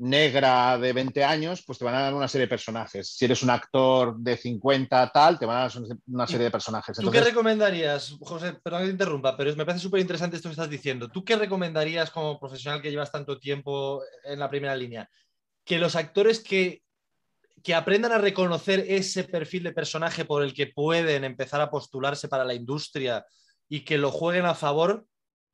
Speaker 2: negra de veinte años, pues te van a dar una serie de personajes. Si eres un actor de cincuenta tal, te van a dar una serie de personajes.
Speaker 1: ¿Tú
Speaker 2: Entonces,
Speaker 1: qué recomendarías, José? Perdón que te interrumpa, pero me parece súper interesante esto que estás diciendo. ¿Tú qué recomendarías como profesional que llevas tanto tiempo en la primera línea? Que los actores que, que aprendan a reconocer ese perfil de personaje por el que pueden empezar a postularse para la industria y que lo jueguen a favor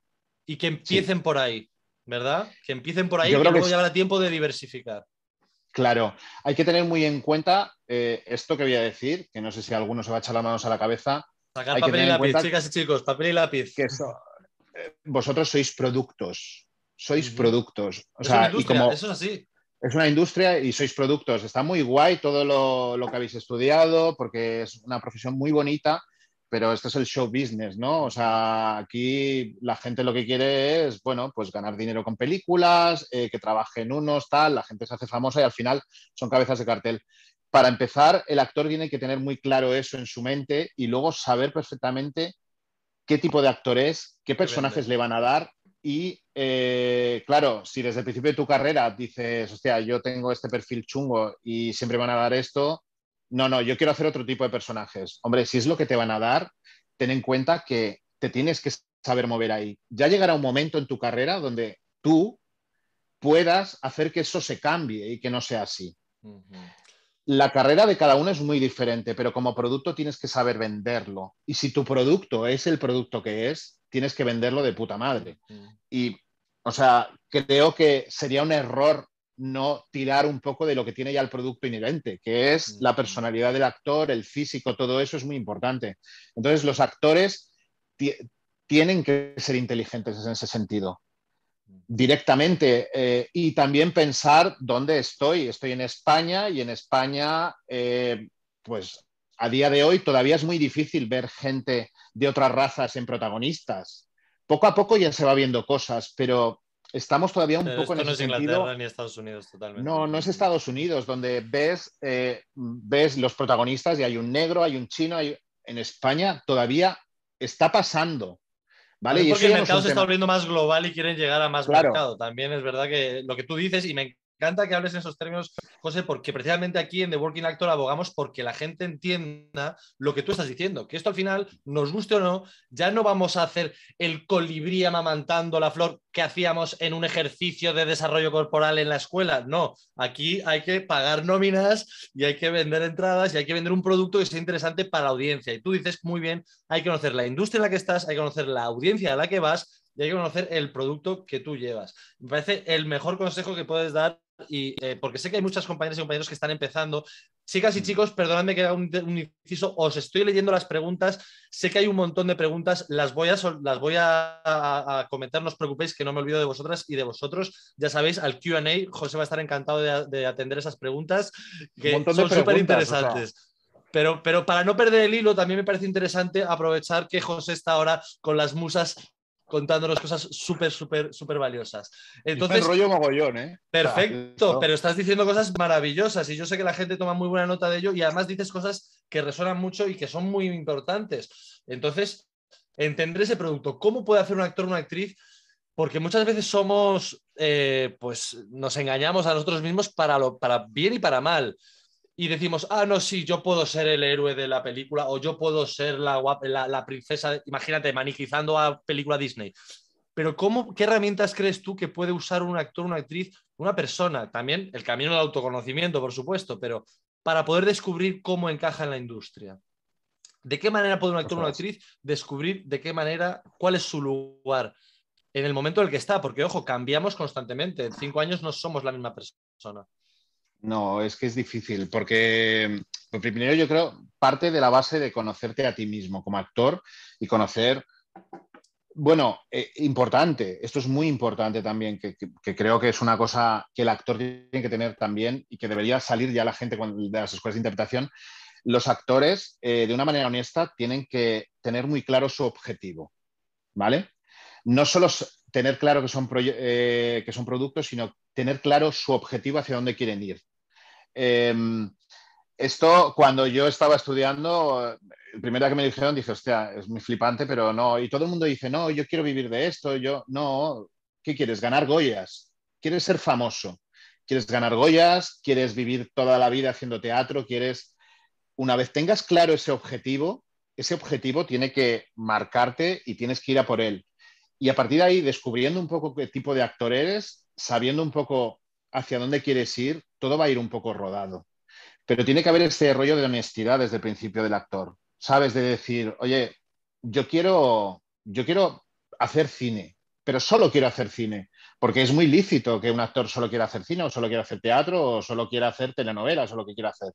Speaker 1: y que empiecen
Speaker 2: sí.
Speaker 1: por ahí, ¿verdad? Que empiecen por ahí,
Speaker 2: Yo
Speaker 1: que
Speaker 2: creo que
Speaker 1: luego ya
Speaker 2: es,
Speaker 1: habrá tiempo de diversificar.
Speaker 2: claro, hay que tener muy en cuenta eh, esto que voy a decir, que no sé si alguno se va a echar las manos a la cabeza.
Speaker 1: Sacar
Speaker 2: Hay que
Speaker 1: papel y
Speaker 2: tener en
Speaker 1: lápiz,
Speaker 2: cuenta
Speaker 1: chicas y chicos, papel y lápiz.
Speaker 2: que eso, eh, vosotros sois productos, sois
Speaker 1: Uh-huh.
Speaker 2: productos. O
Speaker 1: Es una
Speaker 2: sea, y
Speaker 1: industria,
Speaker 2: como
Speaker 1: eso es así.
Speaker 2: es una industria y sois productos, está muy guay todo lo, lo que habéis estudiado, porque es una profesión muy bonita, pero esto es el show business, ¿no? O sea, aquí la gente lo que quiere es, bueno, pues ganar dinero con películas, eh, que trabajen unos, tal, la gente se hace famosa y al final son cabezas de cartel. Para empezar, el actor tiene que tener muy claro eso en su mente y luego saber perfectamente qué tipo de actor es, qué
Speaker 1: ¿Qué vende?
Speaker 2: personajes le van a dar y, eh, claro, si desde el principio de tu carrera dices, hostia, yo tengo este perfil chungo y siempre van a dar esto, no, no, yo quiero hacer otro tipo de personajes. Hombre, si es lo que te van a dar, ten en cuenta que te tienes que saber mover ahí. Ya llegará un momento en tu carrera donde tú puedas hacer que eso se cambie y que no sea así.
Speaker 1: Uh-huh.
Speaker 2: La carrera de cada uno es muy diferente, pero como producto tienes que saber venderlo. Y si tu producto es el producto que es, tienes que venderlo de puta madre.
Speaker 1: Uh-huh.
Speaker 2: Y, o sea, creo que sería un error no tirar un poco de lo que tiene ya el producto inherente, que es la
Speaker 1: Uh-huh.
Speaker 2: personalidad del actor, el físico, todo eso es muy importante. Entonces, los actores tienen que ser inteligentes en ese sentido directamente eh, y también pensar dónde estoy. Estoy en España y en España, eh, pues a día de hoy todavía es muy difícil ver gente de otras razas en protagonistas. Poco a poco ya se va viendo cosas, pero estamos todavía un
Speaker 1: Pero
Speaker 2: poco en
Speaker 1: esto no
Speaker 2: ese
Speaker 1: es
Speaker 2: sentido.
Speaker 1: Inglaterra ni Estados Unidos totalmente.
Speaker 2: No, no es Estados Unidos, donde ves, eh, ves los protagonistas y hay un negro, hay un chino, hay... en España todavía está pasando, ¿vale?
Speaker 1: También
Speaker 2: Y
Speaker 1: porque
Speaker 2: eso
Speaker 1: el
Speaker 2: ya no es
Speaker 1: mercado
Speaker 2: un
Speaker 1: se está
Speaker 2: tema.
Speaker 1: volviendo más global y quieren llegar a más
Speaker 2: Claro,
Speaker 1: mercado. También es verdad que lo que tú dices, y me encanta que hables en esos términos, José, porque precisamente aquí en The Working Actor abogamos porque la gente entienda lo que tú estás diciendo, que esto al final, nos guste o no, ya no vamos a hacer el colibrí amamantando la flor que hacíamos en un ejercicio de desarrollo corporal en la escuela. No, aquí hay que pagar nóminas y hay que vender entradas y hay que vender un producto que sea interesante para la audiencia. Y tú dices muy bien, hay que conocer la industria en la que estás, hay que conocer la audiencia a la que vas y hay que conocer el producto que tú llevas. Me parece el mejor consejo que puedes dar y eh, porque sé que hay muchas compañeras y compañeros que están empezando. Chicas y chicos, perdonadme que haga un, un inciso, os estoy leyendo las preguntas, sé que hay un montón de preguntas, las voy a, las voy a, a, a comentar, no os preocupéis que no me olvido de vosotras y de vosotros, ya sabéis, al Q and A, José va a estar encantado de, de atender esas preguntas
Speaker 2: un
Speaker 1: que
Speaker 2: montón de
Speaker 1: son súper
Speaker 2: preguntas, o sea,
Speaker 1: interesantes. Pero, pero para no perder el hilo, también me parece interesante aprovechar que José está ahora con las musas contándonos cosas súper, súper, súper valiosas.
Speaker 2: yo me
Speaker 1: Entonces,
Speaker 2: enrollo mogollón, ¿eh? O sea,
Speaker 1: perfecto,
Speaker 2: esto...
Speaker 1: pero estás diciendo cosas maravillosas y yo sé que la gente toma muy buena nota de ello y además dices cosas que resuenan mucho y que son muy importantes. Entonces, entender ese producto, ¿cómo puede hacer un actor o una actriz? Porque muchas veces somos, eh, pues nos engañamos a nosotros mismos para, lo, para bien y para mal. Y decimos, ah, no, sí, yo puedo ser el héroe de la película o yo puedo ser la, la, la princesa, imagínate, maniquizando a película Disney. Pero ¿cómo, ¿qué herramientas crees tú que puede usar un actor, una actriz, una persona? También el camino del autoconocimiento, por supuesto, pero para poder descubrir cómo encaja en la industria. ¿De qué manera puede un actor o una
Speaker 2: Ostras.
Speaker 1: actriz descubrir de qué manera, cuál es su lugar en el momento en el que está? Porque, ojo, cambiamos constantemente. En cinco años no somos la misma persona.
Speaker 2: No, es que es difícil, porque lo primero yo creo parte de la base de conocerte a ti mismo como actor y conocer, bueno, eh, importante, esto es muy importante también, que, que, que creo que es una cosa que el actor tiene que tener también y que debería salir ya la gente cuando, de las escuelas de interpretación. Los actores, eh, de una manera honesta, tienen que tener muy claro su objetivo, ¿vale? No solo tener claro que son, eh, que son productos, sino tener claro su objetivo hacia dónde quieren ir. Eh, esto, cuando yo estaba estudiando, el primero que me dijeron, dije, hostia, es muy flipante, pero no. Y todo el mundo dice, no, yo quiero vivir de esto. Yo, no, ¿qué quieres? ¿Ganar Goyas? ¿Quieres ser famoso? ¿Quieres ganar Goyas? ¿Quieres vivir toda la vida haciendo teatro? ¿Quieres...? Una vez tengas claro ese objetivo, ese objetivo tiene que marcarte y tienes que ir a por él. Y a partir de ahí, descubriendo un poco qué tipo de actor eres, sabiendo un poco hacia dónde quieres ir, todo va a ir un poco rodado. Pero tiene que haber este rollo de honestidad desde el principio del actor. ¿Sabes? De decir, oye, yo quiero, yo quiero hacer cine, pero solo quiero hacer cine. Porque es muy lícito que un actor solo quiera hacer cine, o solo quiera hacer teatro, o solo quiera hacer telenovelas, o lo que quiera hacer.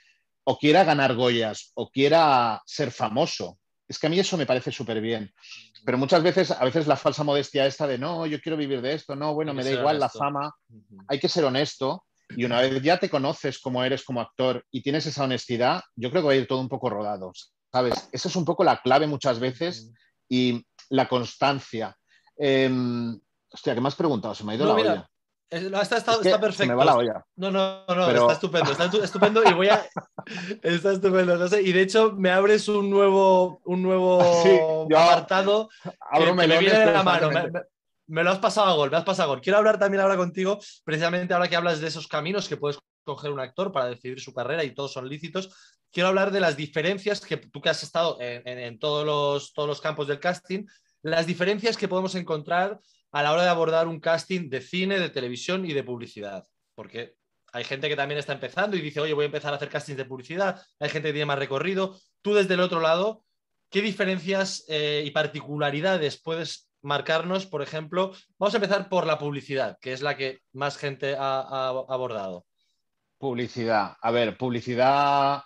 Speaker 2: O quiera ganar Goyas, o quiera ser famoso. Es que a mí eso me parece súper bien. Pero muchas veces, a veces la falsa modestia esta de no, yo quiero vivir de esto, no, bueno,
Speaker 1: Hay que
Speaker 2: me da
Speaker 1: ser
Speaker 2: igual la
Speaker 1: honesto.
Speaker 2: fama.
Speaker 1: Uh-huh.
Speaker 2: Hay que ser honesto y una vez ya te conoces como eres como actor y tienes esa honestidad, yo creo que va a ir todo un poco rodado, ¿sabes? Esa es un poco la clave muchas veces
Speaker 1: Uh-huh.
Speaker 2: y la constancia. Eh, hostia, ¿qué me has preguntado? Se me ha ido
Speaker 1: No,
Speaker 2: la
Speaker 1: mira,
Speaker 2: olla.
Speaker 1: está,
Speaker 2: Es
Speaker 1: está, está
Speaker 2: que se me va
Speaker 1: perfecto.
Speaker 2: la olla,
Speaker 1: No, no, no, está
Speaker 2: pero
Speaker 1: estupendo, está estupendo y voy a... Está estupendo, no sé. Y de hecho me abres un nuevo, un
Speaker 2: sí,
Speaker 1: nuevo
Speaker 2: yo
Speaker 1: apartado
Speaker 2: abro
Speaker 1: que, que me viene
Speaker 2: melones
Speaker 1: de la mano. Me,
Speaker 2: constantemente.
Speaker 1: me, me lo has pasado a gol, me has pasado a gol. Quiero hablar también ahora contigo, precisamente ahora que hablas de esos caminos que puedes coger un actor para decidir su carrera y todos son lícitos. Quiero hablar de las diferencias que tú que has estado en, en, en todos, los, todos los campos del casting, las diferencias que podemos encontrar a la hora de abordar un casting de cine, de televisión y de publicidad. Porque hay gente que también está empezando y dice, oye, voy a empezar a hacer castings de publicidad. Hay gente que tiene más recorrido. Tú desde el otro lado, ¿qué diferencias eh, y particularidades puedes marcarnos? Por ejemplo, vamos a empezar por la publicidad, que es la que más gente ha, ha abordado.
Speaker 2: Publicidad. A ver, publicidad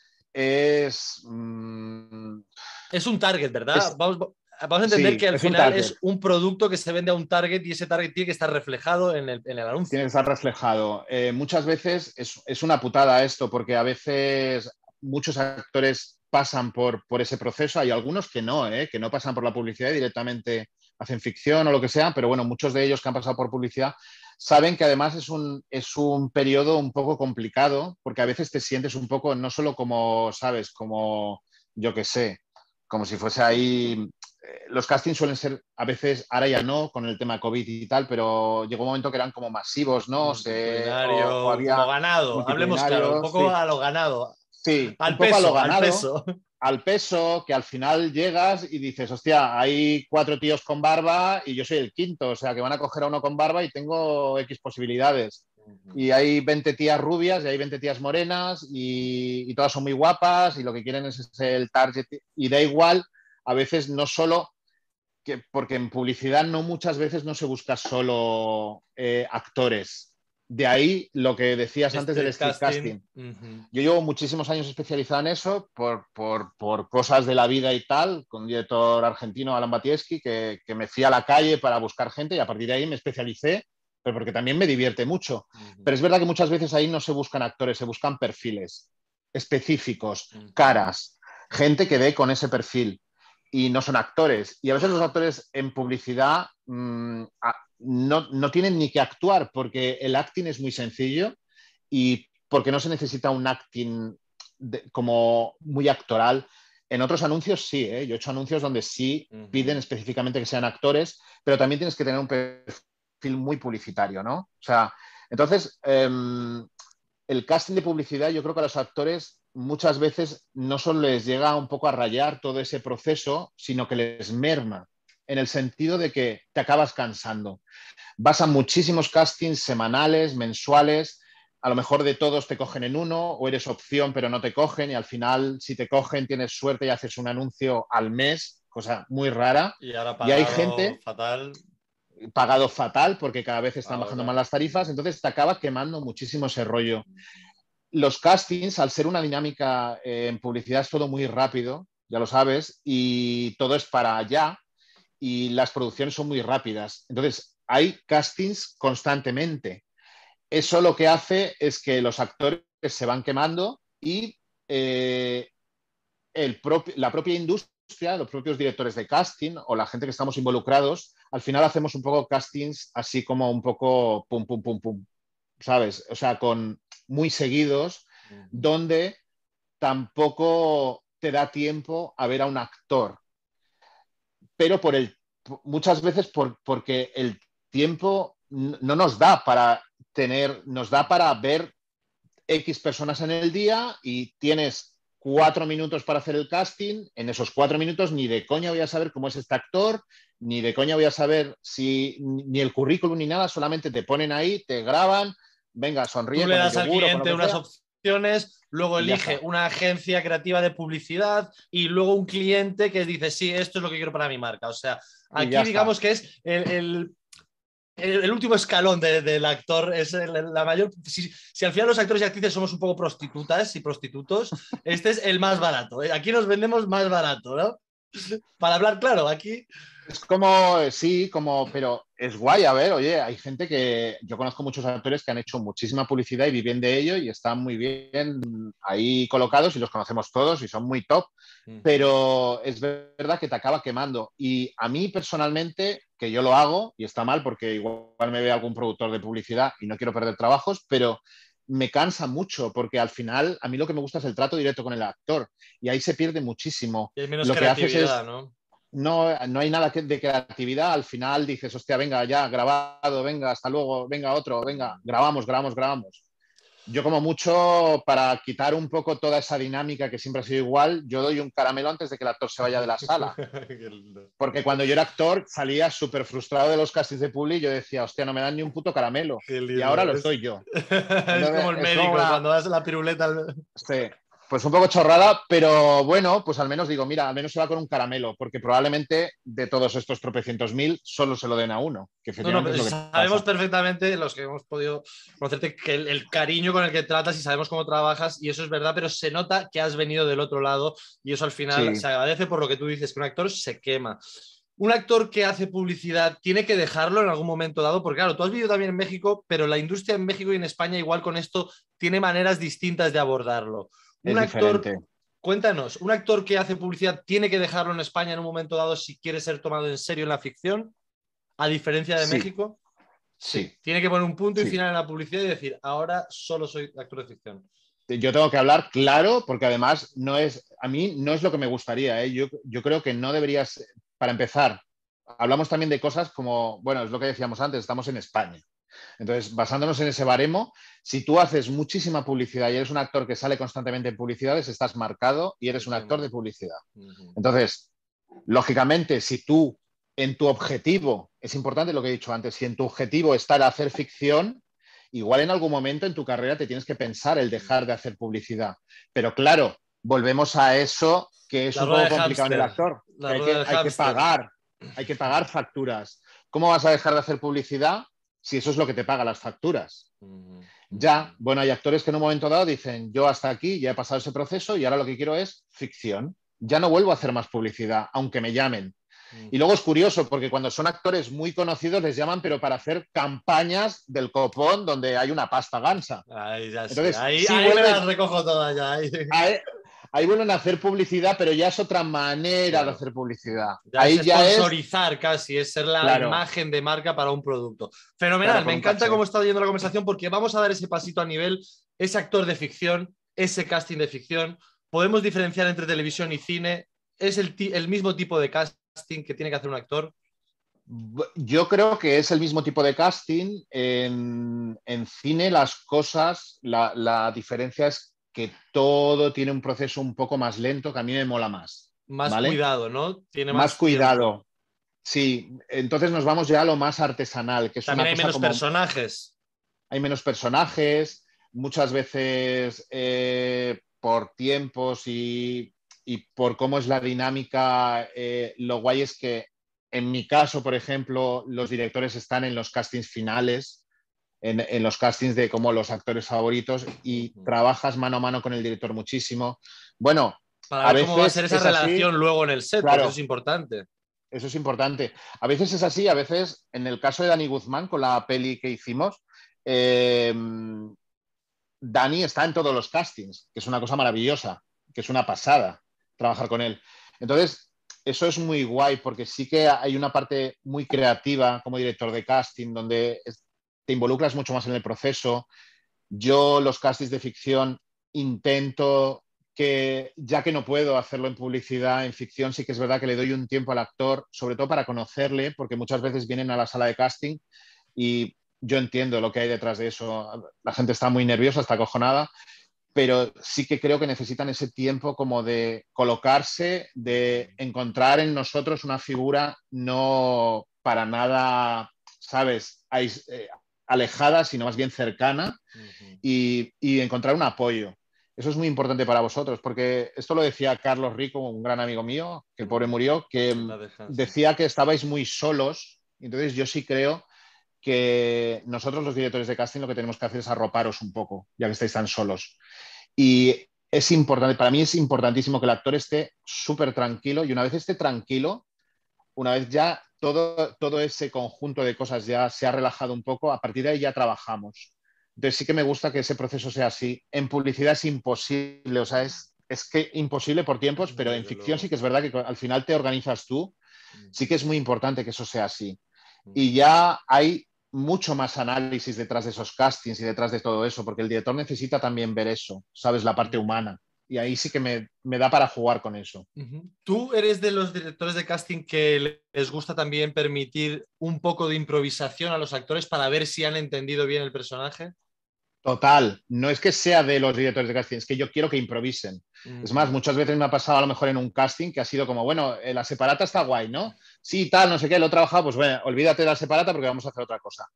Speaker 2: es... Mmm,
Speaker 1: Es un target, ¿verdad?
Speaker 2: es
Speaker 1: Vamos, vamos a entender
Speaker 2: sí,
Speaker 1: que al
Speaker 2: es un
Speaker 1: final
Speaker 2: target.
Speaker 1: es un producto que se vende a un target y ese target tiene que estar reflejado en el, en el
Speaker 2: Tiene que
Speaker 1: anuncio.
Speaker 2: estar reflejado. Eh, muchas veces es, es, una putada esto, porque a veces muchos actores pasan por, por ese proceso. Hay algunos que no, ¿eh? que no pasan por la publicidad y directamente hacen ficción o lo que sea, pero bueno, muchos de ellos que han pasado por publicidad saben que además es un, es un periodo un poco complicado, porque a veces te sientes un poco, no solo como, ¿sabes? Como, yo qué sé, como si fuese ahí... Los castings suelen ser, a veces, ahora ya no, con el tema COVID y tal, pero llegó un momento que eran como masivos, ¿no? Se, o, o
Speaker 1: Multitudinario, como
Speaker 2: había
Speaker 1: ganado, hablemos claro, un
Speaker 2: multitudinarios,
Speaker 1: poco
Speaker 2: sí.
Speaker 1: a lo ganado,
Speaker 2: Sí, un
Speaker 1: al
Speaker 2: poco a lo
Speaker 1: peso, al
Speaker 2: ganado,
Speaker 1: peso.
Speaker 2: al peso, que al final llegas y dices, hostia, hay cuatro tíos con barba y yo soy el quinto, o sea, que van a coger a uno con barba y tengo X posibilidades. Y hay veinte tías rubias y hay veinte tías morenas y, y todas son muy guapas y lo que quieren es el target. Y da igual, a veces no solo... Que, porque en publicidad no muchas veces no se busca solo eh, actores. De ahí lo que decías
Speaker 1: El
Speaker 2: antes del
Speaker 1: street
Speaker 2: street
Speaker 1: casting.
Speaker 2: casting.
Speaker 1: Uh-huh.
Speaker 2: Yo llevo muchísimos años especializado en eso por, por, por cosas de la vida y tal, con un director argentino, Alan Batieski, que, que me fui a la calle para buscar gente y a partir de ahí me especialicé, pero porque también me divierte mucho.
Speaker 1: Uh-huh.
Speaker 2: Pero es verdad que muchas veces ahí no se buscan actores, se buscan perfiles específicos,
Speaker 1: Uh-huh.
Speaker 2: caras, gente que dé con ese perfil y no son actores. Y a veces los actores en publicidad mmm, no, no tienen ni que actuar porque el acting es muy sencillo y porque no se necesita un acting de, como muy actoral. En otros anuncios sí, ¿eh? Yo he hecho anuncios donde sí
Speaker 1: Uh-huh.
Speaker 2: piden específicamente que sean actores, pero también tienes que tener un perfil muy publicitario, ¿no? O sea, entonces, eh, el casting de publicidad yo creo que a los actores muchas veces no solo les llega un poco a rayar todo ese proceso, sino que les merma, en el sentido de que te acabas cansando. Vas a muchísimos castings semanales, mensuales, a lo mejor de todos te cogen en uno o eres opción pero no te cogen y al final si te cogen tienes suerte y haces un anuncio al mes, cosa muy rara.
Speaker 1: Y ahora
Speaker 2: Y hay
Speaker 1: pagado
Speaker 2: gente
Speaker 1: fatal.
Speaker 2: pagado fatal porque cada vez están bajando más
Speaker 1: Ahora.
Speaker 2: las tarifas, entonces te acaba quemando muchísimo ese rollo. Los castings, al ser una dinámica eh, en publicidad, es todo muy rápido, ya lo sabes, y todo es para allá y las producciones son muy rápidas. Entonces, hay castings constantemente. Eso lo que hace es que los actores se van quemando y eh, el propi- la propia industria, los propios directores de casting o la gente que estamos involucrados, al final hacemos un poco castings así como un poco pum, pum, pum, pum, ¿sabes? O sea, con muy seguidos,
Speaker 1: Ujú.
Speaker 2: donde tampoco te da tiempo a ver a un actor, pero por el, muchas veces por, porque el tiempo no nos da para tener, nos da para ver X personas en el día y tienes cuatro minutos para hacer el casting. En esos cuatro minutos ni de coña voy a saber cómo es este actor, ni de coña voy a saber si ni el currículum ni nada, solamente te ponen ahí, te graban, venga,
Speaker 1: Tú
Speaker 2: sonríe
Speaker 1: le
Speaker 2: con el
Speaker 1: das al
Speaker 2: yogur o con lo
Speaker 1: cliente
Speaker 2: que
Speaker 1: unas
Speaker 2: sea
Speaker 1: opciones, luego
Speaker 2: y ya
Speaker 1: elige
Speaker 2: está.
Speaker 1: una agencia creativa de publicidad y luego un cliente que dice, sí, esto es lo que quiero para mi marca. O sea,
Speaker 2: Y ya
Speaker 1: aquí
Speaker 2: está.
Speaker 1: digamos que es el, el, el, el último escalón de, del actor, es el, la mayor... Si, si, al final los actores y actrices somos un poco prostitutas y prostitutos, este es el más barato. Aquí nos vendemos más barato, ¿no? Para hablar claro, aquí...
Speaker 2: Es como, sí, como, pero es guay, a ver, oye, hay gente que, yo conozco muchos actores que han hecho muchísima publicidad y viven de ello y están muy bien ahí colocados y los conocemos todos y son muy top,
Speaker 1: Uh -huh.
Speaker 2: pero es verdad que te acaba quemando. Y a mí personalmente, que yo lo hago, y está mal porque igual me ve algún productor de publicidad y no quiero perder trabajos, pero me cansa mucho porque al final a mí lo que me gusta es el trato directo con el actor y ahí se pierde muchísimo.
Speaker 1: Y hay menos
Speaker 2: Lo que haces
Speaker 1: creatividad,
Speaker 2: es
Speaker 1: ¿no?
Speaker 2: no, no hay nada que, de creatividad. Al final dices, hostia, venga, ya, grabado, venga, hasta luego, venga otro, venga, grabamos, grabamos, grabamos. Yo como mucho, para quitar un poco toda esa dinámica que siempre ha sido igual, yo doy un caramelo antes de que el actor se vaya de la sala. Porque cuando yo era actor salía súper frustrado de los castings de Publi y yo decía, hostia, no me dan ni un puto caramelo.
Speaker 1: Qué
Speaker 2: Y ahora
Speaker 1: lindo.
Speaker 2: los
Speaker 1: Es,
Speaker 2: doy yo.
Speaker 1: es
Speaker 2: Entonces
Speaker 1: como el
Speaker 2: es como
Speaker 1: médico,
Speaker 2: una,
Speaker 1: cuando das la piruleta. Al...
Speaker 2: sí, pues un poco chorrada, pero bueno, pues al menos digo, mira, al menos se va con un caramelo, porque probablemente de todos estos tropecientos mil solo se lo den a uno, que
Speaker 1: No, no,
Speaker 2: efectivamente es
Speaker 1: pero
Speaker 2: lo que
Speaker 1: sabemos
Speaker 2: pasa.
Speaker 1: perfectamente, los que hemos podido conocerte, que el, el, cariño con el que tratas y sabemos cómo trabajas, y eso es verdad, pero se nota que has venido del otro lado y eso al final
Speaker 2: Sí,
Speaker 1: se agradece por lo que tú dices, que un actor se quema. Un actor que hace publicidad tiene que dejarlo en algún momento dado, porque claro, tú has vivido también en México, pero la industria en México y en España igual con esto tiene maneras distintas de abordarlo. Un
Speaker 2: es
Speaker 1: actor,
Speaker 2: diferente.
Speaker 1: cuéntanos, ¿un actor que hace publicidad tiene que dejarlo en España en un momento dado si quiere ser tomado en serio en la ficción, a diferencia de
Speaker 2: Sí,
Speaker 1: México? Sí,
Speaker 2: sí,
Speaker 1: tiene que poner un punto y
Speaker 2: sí.
Speaker 1: final en la publicidad y decir, ahora solo soy actor de ficción.
Speaker 2: Yo tengo que hablar claro, porque además no es, a mí no es lo que me gustaría. ¿eh? Yo, yo creo que no deberías, para empezar, hablamos también de cosas como, bueno, es lo que decíamos antes, estamos en España. Entonces, basándonos en ese baremo, si tú haces muchísima publicidad y eres un actor que sale constantemente en publicidades, estás marcado y eres
Speaker 1: Se
Speaker 2: un actor
Speaker 1: quema.
Speaker 2: de publicidad.
Speaker 1: Uh -huh.
Speaker 2: Entonces, lógicamente, si tú en tu objetivo, es importante lo que he dicho antes, si en tu objetivo está el hacer ficción, igual en algún momento en tu carrera te tienes que pensar el dejar de hacer publicidad. Pero claro, volvemos a eso que es
Speaker 1: La
Speaker 2: un
Speaker 1: rueda
Speaker 2: poco
Speaker 1: de
Speaker 2: complicado en el
Speaker 1: hámster.
Speaker 2: actor,
Speaker 1: La
Speaker 2: que hay
Speaker 1: rueda
Speaker 2: que,
Speaker 1: del
Speaker 2: hay que
Speaker 1: hámster.
Speaker 2: pagar, hay que pagar facturas. ¿Cómo vas a dejar de hacer publicidad si eso es lo que te paga las facturas?
Speaker 1: Uh -huh. Uh
Speaker 2: Ya,
Speaker 1: -huh.
Speaker 2: bueno, hay actores que en un momento dado dicen, yo hasta aquí ya he pasado ese proceso y ahora lo que quiero es ficción. Ya no vuelvo a hacer más publicidad, aunque me llamen.
Speaker 1: Uh
Speaker 2: Y luego es curioso porque cuando son actores muy conocidos les llaman, pero para hacer campañas del copón donde hay una pasta gansa.
Speaker 1: -huh. Ahí ya sí.
Speaker 2: Entonces,
Speaker 1: Ahí,
Speaker 2: sí
Speaker 1: ahí me
Speaker 2: vuelven
Speaker 1: las recojo todas ya. Ahí.
Speaker 2: a, ahí vuelven a hacer publicidad, pero ya es otra manera de
Speaker 1: Claro.
Speaker 2: hacer publicidad.
Speaker 1: Ya es
Speaker 2: Ahí ya es,
Speaker 1: sponsorizar casi, es ser la
Speaker 2: claro,
Speaker 1: imagen de marca para un producto. Fenomenal,
Speaker 2: claro,
Speaker 1: me
Speaker 2: con un
Speaker 1: encanta
Speaker 2: caché.
Speaker 1: cómo está yendo la conversación porque vamos a dar ese pasito a nivel, ese actor de ficción, ese casting de ficción. Podemos diferenciar entre televisión y cine. Es el, el mismo tipo de casting que tiene que hacer un actor.
Speaker 2: Yo creo que es el mismo tipo de casting. En, en cine las cosas, la, la, diferencia es que todo tiene un proceso un poco más lento, que a mí me mola más.
Speaker 1: Más
Speaker 2: ¿Vale?
Speaker 1: cuidado, ¿no? Tiene
Speaker 2: Más
Speaker 1: más tiempo.
Speaker 2: cuidado. Sí, entonces nos vamos ya a lo más artesanal, que es
Speaker 1: También
Speaker 2: una
Speaker 1: hay
Speaker 2: cosa
Speaker 1: menos
Speaker 2: como...
Speaker 1: personajes.
Speaker 2: Hay menos personajes, muchas veces eh, por tiempos y, y por cómo es la dinámica, eh, lo guay es que en mi caso, por ejemplo, los directores están en los castings finales, en, en los castings de como los actores favoritos y
Speaker 1: Ujú.
Speaker 2: trabajas mano a mano con el director muchísimo. Bueno,
Speaker 1: Para
Speaker 2: a
Speaker 1: ver cómo va a ser
Speaker 2: veces
Speaker 1: esa
Speaker 2: es así,
Speaker 1: relación luego en el set, porque eso es
Speaker 2: claro,
Speaker 1: importante.
Speaker 2: eso es importante. A veces es así, a veces, en el caso de Dani Guzmán, con la peli que hicimos, eh, Dani está en todos los castings, que es una cosa maravillosa, que es una pasada trabajar con él. Entonces, eso es muy guay porque sí que hay una parte muy creativa como director de casting donde te involucras mucho más en el proceso. Yo los castings de ficción intento que, ya que no puedo hacerlo en publicidad, en ficción sí que es verdad que le doy un tiempo al actor, sobre todo para conocerle, porque muchas veces vienen a la sala de casting y yo entiendo lo que hay detrás de eso. La gente está muy nerviosa, está acojonada, pero sí que creo que necesitan ese tiempo como de colocarse, de encontrar en nosotros una figura no para nada, ¿sabes?, alejada, sino más bien cercana
Speaker 1: Ujú.
Speaker 2: y, y encontrar un apoyo. Eso es muy importante para vosotros, porque esto lo decía Carlos Rico, un gran amigo mío, que el pobre
Speaker 1: Ujú.
Speaker 2: murió, que
Speaker 1: En paz descanse.
Speaker 2: decía que estabais muy solos. Entonces yo sí creo que nosotros los directores de casting lo que tenemos que hacer es arroparos un poco, ya que estáis tan solos. Y es importante, para mí es importantísimo que el actor esté súper tranquilo y una vez esté tranquilo, una vez ya todo, todo ese conjunto de cosas ya se ha relajado un poco, a partir de ahí ya trabajamos. Entonces sí que me gusta que ese proceso sea así. En publicidad es imposible, o sea, es, es que imposible por tiempos, pero en
Speaker 1: Desde
Speaker 2: ficción sí
Speaker 1: luego.
Speaker 2: que es verdad que al final te organizas tú, sí que
Speaker 1: Ujú.
Speaker 2: es muy importante que eso sea así. Y
Speaker 1: Ujú.
Speaker 2: ya hay mucho más análisis detrás de esos castings y detrás de todo eso, porque el director necesita también ver eso, ¿sabes? La parte
Speaker 1: Ujú.
Speaker 2: humana. Y ahí sí que me, me da para jugar con eso.
Speaker 1: Ujú. ¿Tú eres de los directores de casting que les gusta también permitir un poco de improvisación a los actores para ver si han entendido bien el personaje?
Speaker 2: Total, no es que sea de los directores de casting, es que yo quiero que improvisen. Es más,
Speaker 1: Ujú.
Speaker 2: muchas veces me ha pasado a lo mejor en un casting que ha sido como, bueno, eh, la separata está guay, ¿no? Sí, tal, no sé qué, lo he trabajado, pues bueno, olvídate de la separata porque vamos a hacer otra cosa.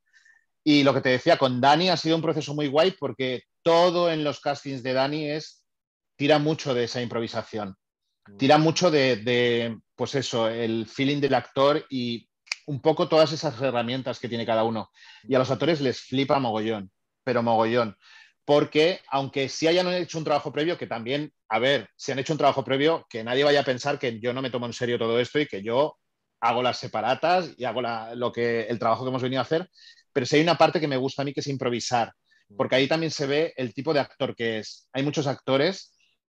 Speaker 2: Y lo que te decía, con Dani ha sido un proceso muy guay porque todo en los castings de Dani es, tira mucho de esa improvisación, tira
Speaker 1: Ujú.
Speaker 2: mucho de, de, pues eso, el feeling del actor y un poco todas esas herramientas que tiene cada uno. Y a los
Speaker 1: Ujú.
Speaker 2: actores les flipa mogollón, pero mogollón. Porque aunque sí hayan hecho un trabajo previo, que también, a ver, si han hecho un trabajo previo, que nadie vaya a pensar que yo no me tomo en serio todo esto y que yo hago las separatas y hago la, lo que, el trabajo que hemos venido a hacer, pero sí hay una parte que me gusta a mí que es improvisar, porque ahí
Speaker 1: Ujú.
Speaker 2: también se ve el tipo de actor que es. Hay muchos actores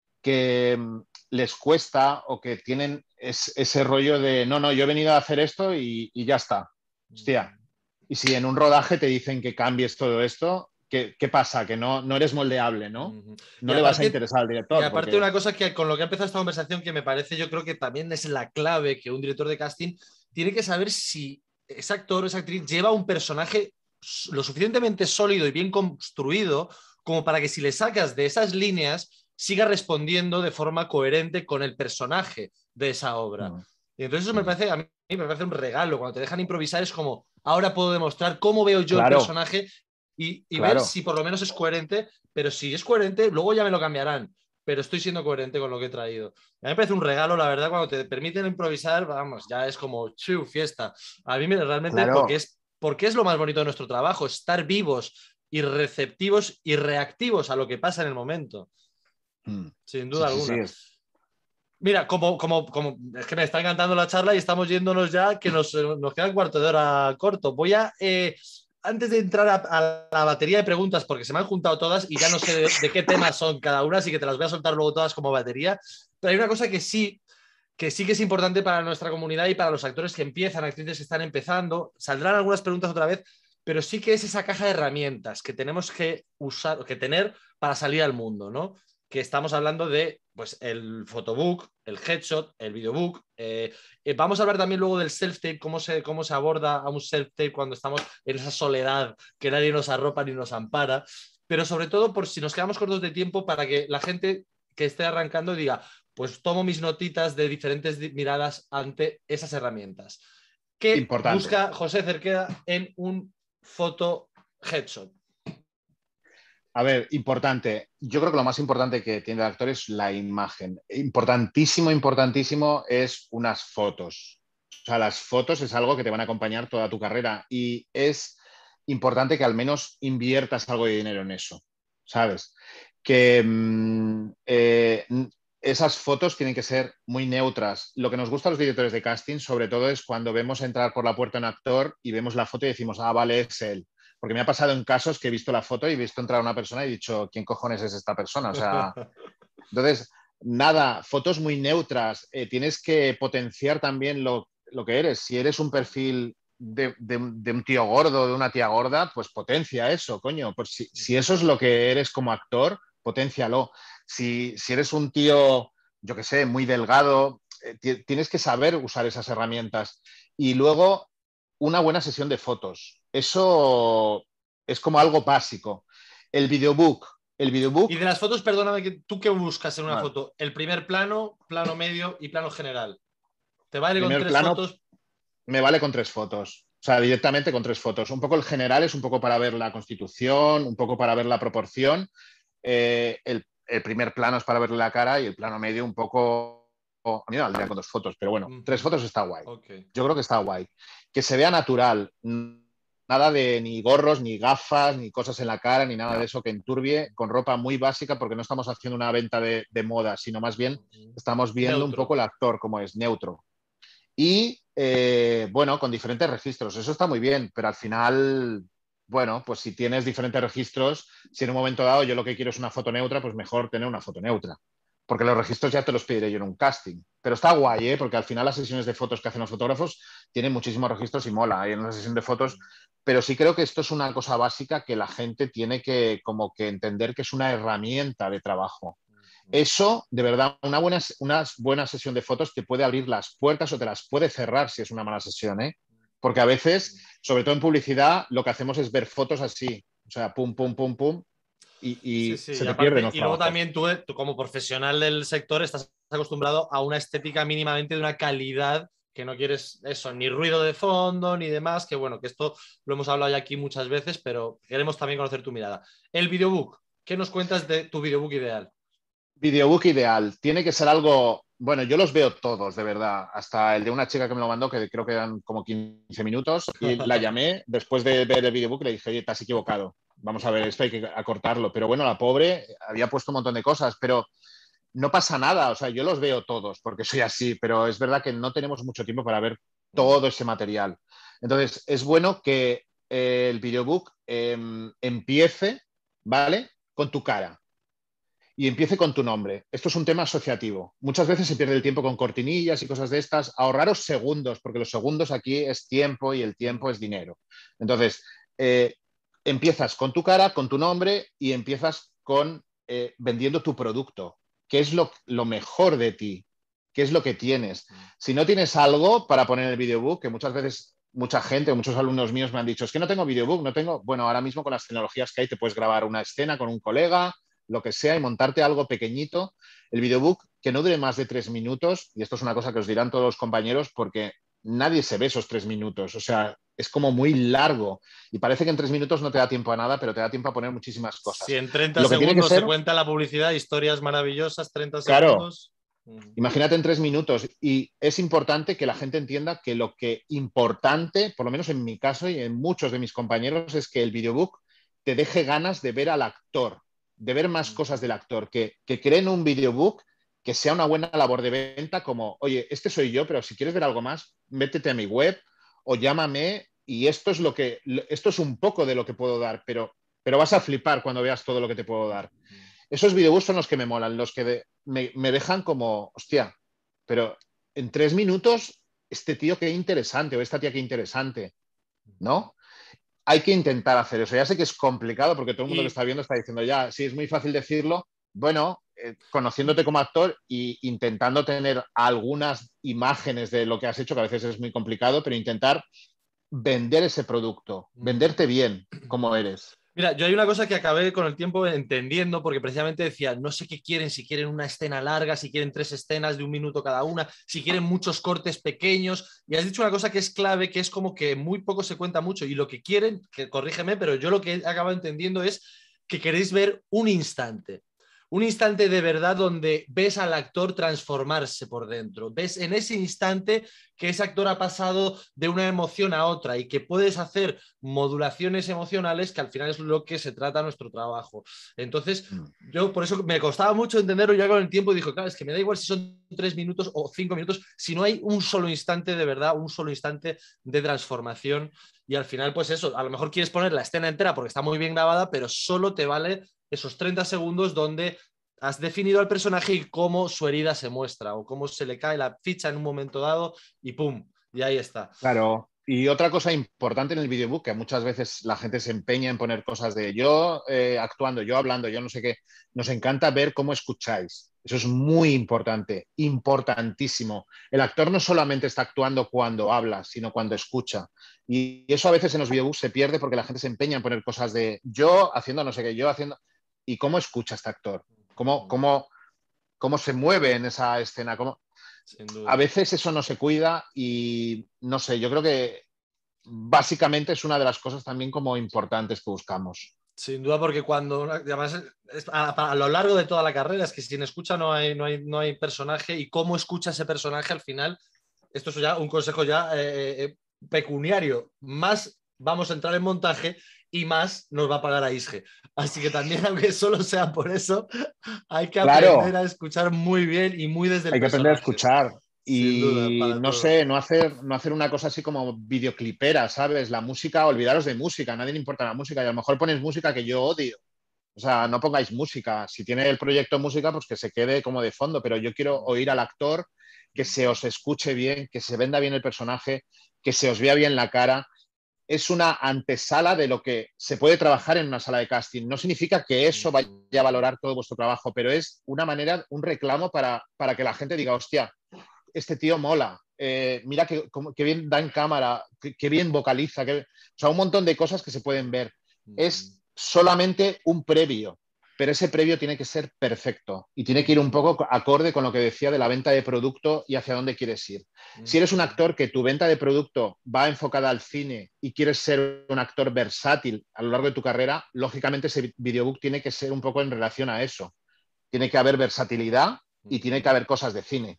Speaker 2: que mm, les cuesta o que tienen es, ese rollo de, no, no, yo he venido a hacer esto y, y ya está.
Speaker 1: Ujú.
Speaker 2: Hostia, y si en un rodaje te dicen que cambies todo esto, ¿qué, qué pasa? Que no, no eres moldeable, ¿no?
Speaker 1: Ujú. Y
Speaker 2: No le vas a
Speaker 1: aparte,
Speaker 2: interesar al
Speaker 1: y
Speaker 2: director
Speaker 1: aparte
Speaker 2: porque...
Speaker 1: una cosa que con lo que ha empezado esta conversación que me parece, yo creo que también es la clave que un director de casting tiene que saber si ese actor o esa actriz lleva un personaje lo suficientemente sólido y bien construido como para que si le sacas de esas líneas siga respondiendo de forma coherente con el personaje de esa obra.
Speaker 2: Mm,
Speaker 1: Y entonces eso me
Speaker 2: mm.
Speaker 1: parece, a mí me parece un regalo. Cuando te dejan improvisar es como, ahora puedo demostrar cómo veo yo el
Speaker 2: Claro,
Speaker 1: personaje y, y ver
Speaker 2: claro.
Speaker 1: si por lo menos es coherente, pero si es coherente, luego ya me lo cambiarán. Pero estoy siendo coherente con lo que he traído. A mí me parece un regalo, la verdad, cuando te permiten improvisar, vamos, ya es como chu, fiesta. A mí me, realmente, porque
Speaker 2: Claro.
Speaker 1: es, porque es lo más bonito de nuestro trabajo, estar vivos y receptivos y reactivos a lo que pasa en el momento,
Speaker 2: Mm.
Speaker 1: sin
Speaker 2: Sí,
Speaker 1: duda
Speaker 2: sí, sí.
Speaker 1: alguna.
Speaker 2: Es...
Speaker 1: Mira, como, como, como es que me está encantando la charla y estamos yéndonos ya, que nos, nos queda un cuarto de hora corto. Voy a, eh, antes de entrar a, a, la batería de preguntas, porque se me han juntado todas y ya no sé de, de qué temas son cada una, así que te las voy a soltar luego todas como batería. Pero hay una cosa que sí, que sí que es importante para nuestra comunidad y para los actores que empiezan, actrices que están empezando. Saldrán algunas preguntas otra vez, pero sí que es esa caja de herramientas que tenemos que usar, que tener para salir al mundo, ¿no? Que estamos hablando de pues, el photobook, el headshot, el videobook. Eh, eh, vamos a hablar también luego del self-tape, cómo se, cómo se aborda a un self-tape cuando estamos en esa soledad que nadie nos arropa ni nos ampara. Pero sobre todo por si nos quedamos cortos de tiempo para que la gente que esté arrancando diga, pues tomo mis notitas de diferentes miradas ante esas herramientas. ¿Qué
Speaker 2: Importante.
Speaker 1: busca José Cerqueda en un foto headshot?
Speaker 2: A ver, importante. Yo creo que lo más importante que tiene el actor es la imagen. Importantísimo, importantísimo es unas fotos. O sea, las fotos es algo que te van a acompañar toda tu carrera y es importante que al menos inviertas algo de dinero en eso, ¿sabes? Que mm, eh, esas fotos tienen que ser muy neutras. Lo que nos gusta a los directores de casting, sobre todo, es cuando vemos entrar por la puerta un actor y vemos la foto y decimos, ah, vale, es él. Porque me ha pasado en casos que he visto la foto y he visto entrar a una persona y he dicho, ¿quién cojones es esta persona? O sea, entonces, nada, fotos muy neutras. Eh, tienes que potenciar también lo, lo, que eres. Si eres un perfil de, de, de, un tío gordo, de una tía gorda, pues potencia eso, coño. Pues si, si eso es lo que eres como actor, potencialo. Si, si eres un tío, yo qué sé, muy delgado, eh, tienes que saber usar esas herramientas. Y luego, una buena sesión de fotos. Eso es como algo básico. El videobook. El
Speaker 1: Y
Speaker 2: videobook.
Speaker 1: de las fotos, perdóname, que ¿tú qué buscas en una
Speaker 2: Vale.
Speaker 1: foto? El primer plano, plano medio y plano general. ¿Te vale con
Speaker 2: Primer
Speaker 1: tres
Speaker 2: plano
Speaker 1: fotos?
Speaker 2: me vale con tres fotos. O sea, directamente con tres fotos. Un poco el general es un poco para ver la constitución, un poco para ver la proporción. Eh, el, el, primer plano es para verle la cara y el plano medio un poco... A mí me valdría con dos fotos, pero bueno,
Speaker 1: Uh-huh.
Speaker 2: tres fotos está guay.
Speaker 1: Okay.
Speaker 2: Yo creo que está guay. Que se vea natural. Nada de ni gorros, ni gafas, ni cosas en la cara, ni nada de eso que enturbie, con ropa muy básica, porque no estamos haciendo una venta de, de moda, sino más bien estamos viendo
Speaker 1: Neutro.
Speaker 2: un poco el actor como es, neutro. Y eh, bueno, con diferentes registros. Eso está muy bien, pero al final, bueno, pues si tienes diferentes registros, si en un momento dado yo lo que quiero es una foto neutra, pues mejor tener una foto neutra. Porque los registros ya te los pediré yo en un casting. Pero está guay, ¿eh? Porque al final las sesiones de fotos que hacen los fotógrafos tienen muchísimos registros y mola. Hay una sesión de fotos, pero sí creo que esto es una cosa básica que la gente tiene que como que entender que es una herramienta de trabajo. Eso, de verdad, una buena, una buena sesión de fotos te puede abrir las puertas o te las puede cerrar si es una mala sesión, ¿eh? Porque a veces, sobre todo en publicidad, lo que hacemos es ver fotos así, o sea, pum, pum, pum, pum, y,
Speaker 1: Sí,
Speaker 2: y
Speaker 1: sí,
Speaker 2: se
Speaker 1: y
Speaker 2: te pierden
Speaker 1: aparte,
Speaker 2: los
Speaker 1: y luego
Speaker 2: trabajos.
Speaker 1: también tú, tú como profesional del sector estás acostumbrado a una estética mínimamente de una calidad que no quieres eso, ni ruido de fondo, ni demás, que bueno, que esto lo hemos hablado ya aquí muchas veces, pero queremos también conocer tu mirada. El videobook, ¿qué nos cuentas de tu videobook ideal?
Speaker 2: Videobook ideal, tiene que ser algo, bueno, yo los veo todos, de verdad, hasta el de una chica que me lo mandó, que creo que eran como quince minutos, y la llamé después de ver el videobook y le dije, oye, te has equivocado, vamos a ver, esto hay que acortarlo, pero bueno, la pobre había puesto un montón de cosas, pero no pasa nada, o sea, yo los veo todos porque soy así, pero es verdad que no tenemos mucho tiempo para ver todo ese material. Entonces, es bueno que eh, el videobook eh, empiece, ¿vale? Con tu cara y empiece con tu nombre. Esto es un tema asociativo. Muchas veces se pierde el tiempo con cortinillas y cosas de estas. Ahorraros segundos, porque los segundos aquí es tiempo y el tiempo es dinero. Entonces, eh, empiezas con tu cara, con tu nombre y empiezas con eh, vendiendo tu producto. ¿Qué es lo, lo mejor de ti? ¿Qué es lo que tienes? Si no tienes algo para poner en el videobook, que muchas veces mucha gente, muchos alumnos míos me han dicho, es que no tengo videobook, no tengo, bueno, ahora mismo con las tecnologías que hay te puedes grabar una escena con un colega, lo que sea, y montarte algo pequeñito. El videobook que no dure más de tres minutos, y esto es una cosa que os dirán todos los compañeros, porque nadie se ve esos tres minutos, o sea, es como muy largo, y parece que en tres minutos no te da tiempo a nada, pero te da tiempo a poner muchísimas cosas.
Speaker 1: Si en treinta
Speaker 2: Lo que tiene que
Speaker 1: segundos se
Speaker 2: ser,
Speaker 1: cuenta la publicidad, historias maravillosas, treinta
Speaker 2: claro,
Speaker 1: segundos.
Speaker 2: imagínate en tres minutos, y es importante que la gente entienda que lo que importante, por lo menos en mi caso y en muchos de mis compañeros, es que el videobook te deje ganas de ver al actor, de ver más cosas del actor, que, que creen un videobook que sea una buena labor de venta, como, oye, este soy yo, pero si quieres ver algo más, métete a mi web o llámame y esto es lo que, esto es un poco de lo que puedo dar, pero, pero vas a flipar cuando veas todo lo que te puedo dar. Esos videobooks son los que me molan, los que de, me, me dejan como, hostia, pero en tres minutos, este tío qué interesante o esta tía qué interesante, ¿no? Hay que intentar hacer eso. Ya sé que es complicado porque todo el mundo que
Speaker 1: Y,
Speaker 2: está viendo está diciendo, ya, sí, es muy fácil decirlo. Bueno, eh, conociéndote como actor e intentando tener algunas imágenes de lo que has hecho, que a veces es muy complicado, pero intentar vender ese producto, venderte bien como eres.
Speaker 1: Mira, yo hay una cosa que acabé con el tiempo entendiendo, porque precisamente decía, no sé qué quieren, si quieren una escena larga, si quieren tres escenas de un minuto cada una, si quieren muchos cortes pequeños, y has dicho una cosa que es clave, que es como que muy poco se cuenta mucho, y lo que quieren, que corrígeme, pero yo lo que he acabado entendiendo es que queréis ver un instante. Un instante de verdad donde ves al actor transformarse por dentro. Ves en ese instante que ese actor ha pasado de una emoción a otra y que puedes hacer modulaciones emocionales, que al final es lo que se trata nuestro trabajo. Entonces, yo por eso me costaba mucho entenderlo ya con el tiempo y dijo, claro, es que me da igual si son tres minutos o cinco minutos, si no hay un solo instante de verdad, un solo instante de transformación. Y al final, pues eso, a lo mejor quieres poner la escena entera porque está muy bien grabada, pero solo te vale esos treinta segundos donde has definido al personaje y cómo su herida se muestra o cómo se le cae la ficha en un momento dado y ¡pum! Y ahí está.
Speaker 2: Claro. Y otra cosa importante en el videobook, que muchas veces la gente se empeña en poner cosas de yo eh, actuando, yo hablando, yo no sé qué, nos encanta ver cómo escucháis. Eso es muy importante, importantísimo. El actor no solamente está actuando cuando habla, sino cuando escucha. Y eso a veces en los videobooks se pierde porque la gente se empeña en poner cosas de yo haciendo no sé qué, yo haciendo... ¿Y cómo escucha este actor? ¿Cómo, cómo, cómo se mueve en esa escena? ¿Cómo...
Speaker 1: Sin duda.
Speaker 2: A veces eso no se cuida y no sé, yo creo que básicamente es una de las cosas también como importantes que buscamos.
Speaker 1: Sin duda, porque cuando, además, es a, a, lo largo de toda la carrera, es que sin escucha no hay, no hay, no hay personaje y cómo escucha ese personaje al final, esto es ya un consejo ya eh, eh, pecuniario, más vamos a entrar en montaje y más nos va a pagar a Isge. Así que también, aunque solo sea por eso, hay que aprender
Speaker 2: Claro,
Speaker 1: a escuchar muy bien y muy desde el
Speaker 2: hay que aprender a
Speaker 1: personaje.
Speaker 2: escuchar.
Speaker 1: Sin duda,
Speaker 2: Y
Speaker 1: para
Speaker 2: no
Speaker 1: todo.
Speaker 2: sé, no hacer, no hacer una cosa así como videoclipera, ¿sabes? La música, olvidaros de música, a nadie le importa la música y a lo mejor ponéis música que yo odio. O sea, no pongáis música. Si tiene el proyecto música, pues que se quede como de fondo, pero yo quiero oír al actor, que se os escuche bien, que se venda bien el personaje, que se os vea bien la cara. Es una antesala de lo que se puede trabajar en una sala de casting. No significa que eso vaya a valorar todo vuestro trabajo, pero es una manera, un reclamo para, para que la gente diga, hostia, este tío mola, eh, mira qué que bien da en cámara, qué bien vocaliza, que... o sea, un montón de cosas que se pueden ver. Es solamente un previo, pero ese previo tiene que ser perfecto y tiene que ir un poco acorde con lo que decía de la venta de producto y hacia dónde quieres ir. Si eres un actor que tu venta de producto va enfocada al cine y quieres ser un actor versátil a lo largo de tu carrera, lógicamente ese videobook tiene que ser un poco en relación a eso. Tiene que haber versatilidad y tiene que haber cosas de cine.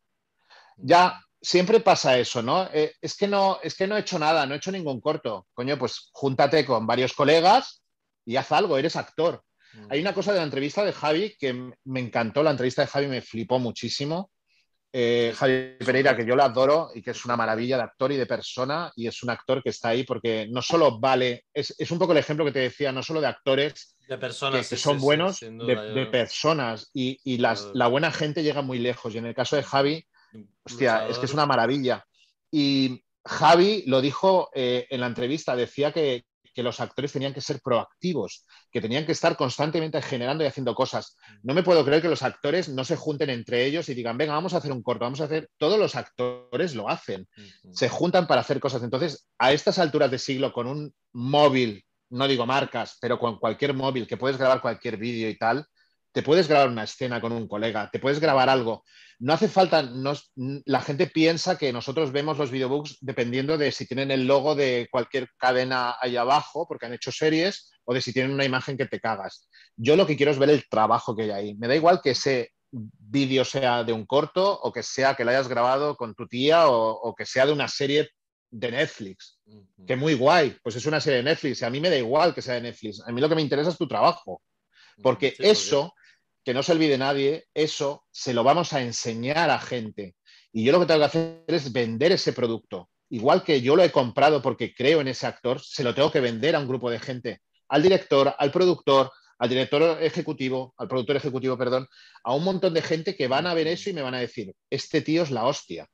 Speaker 2: Ya siempre pasa eso, ¿no? Eh, es que no, es que no he hecho nada, no he hecho ningún corto. Coño, pues júntate con varios colegas y haz algo, eres actor. Hay una cosa de la entrevista de Javi que me encantó, la entrevista de Javi me flipó muchísimo. Eh,
Speaker 1: Sí,
Speaker 2: Javi
Speaker 1: sí,
Speaker 2: Pereira,
Speaker 1: súper.
Speaker 2: que yo lo adoro y que es una
Speaker 1: Súper.
Speaker 2: maravilla de actor y de persona, y es un actor que está ahí porque no solo vale, es, es un poco el ejemplo que te decía, no solo de actores
Speaker 1: De personas,
Speaker 2: que, que
Speaker 1: sí, sí,
Speaker 2: son
Speaker 1: sí,
Speaker 2: buenos,
Speaker 1: sin
Speaker 2: de,
Speaker 1: duda.
Speaker 2: de
Speaker 1: Yo,
Speaker 2: personas, y, y las,
Speaker 1: yo,
Speaker 2: la buena gente llega muy lejos. Y en el caso de Javi, hostia, es que es
Speaker 1: luchador.
Speaker 2: una maravilla. Y Javi lo dijo eh, en la entrevista, decía que, que los actores tenían que ser proactivos, que tenían que estar constantemente generando y haciendo cosas. No me puedo creer que los actores no se junten entre ellos y digan, venga, vamos a hacer un corto, vamos a hacer... Todos los actores lo hacen, se juntan para hacer cosas. Entonces, a estas alturas de siglo, con un móvil, no digo marcas, pero con cualquier móvil, que puedes grabar cualquier vídeo y tal, te puedes grabar una escena con un colega, te puedes grabar algo. No hace falta, no, la gente piensa que nosotros vemos los videobooks dependiendo de si tienen el logo de cualquier cadena ahí abajo, porque han hecho series, o de si tienen una imagen que te cagas. Yo lo que quiero es ver el trabajo que hay ahí. Me da igual que ese vídeo sea de un corto o que sea que lo hayas grabado con tu tía o, o que sea de una serie de Netflix. Que muy guay, pues es una serie de Netflix. A mí me da igual que sea de Netflix. A mí lo que me interesa es tu trabajo. Porque
Speaker 1: Sí, porque
Speaker 2: eso, que no se olvide nadie, eso se lo vamos a enseñar a gente. Y yo lo que tengo que hacer es vender ese producto. Igual que yo lo he comprado porque creo en ese actor, se lo tengo que vender a un grupo de gente. Al director, al productor, al director ejecutivo, al productor ejecutivo, perdón, a un montón de gente que van a ver eso y me van a decir, este tío es la hostia.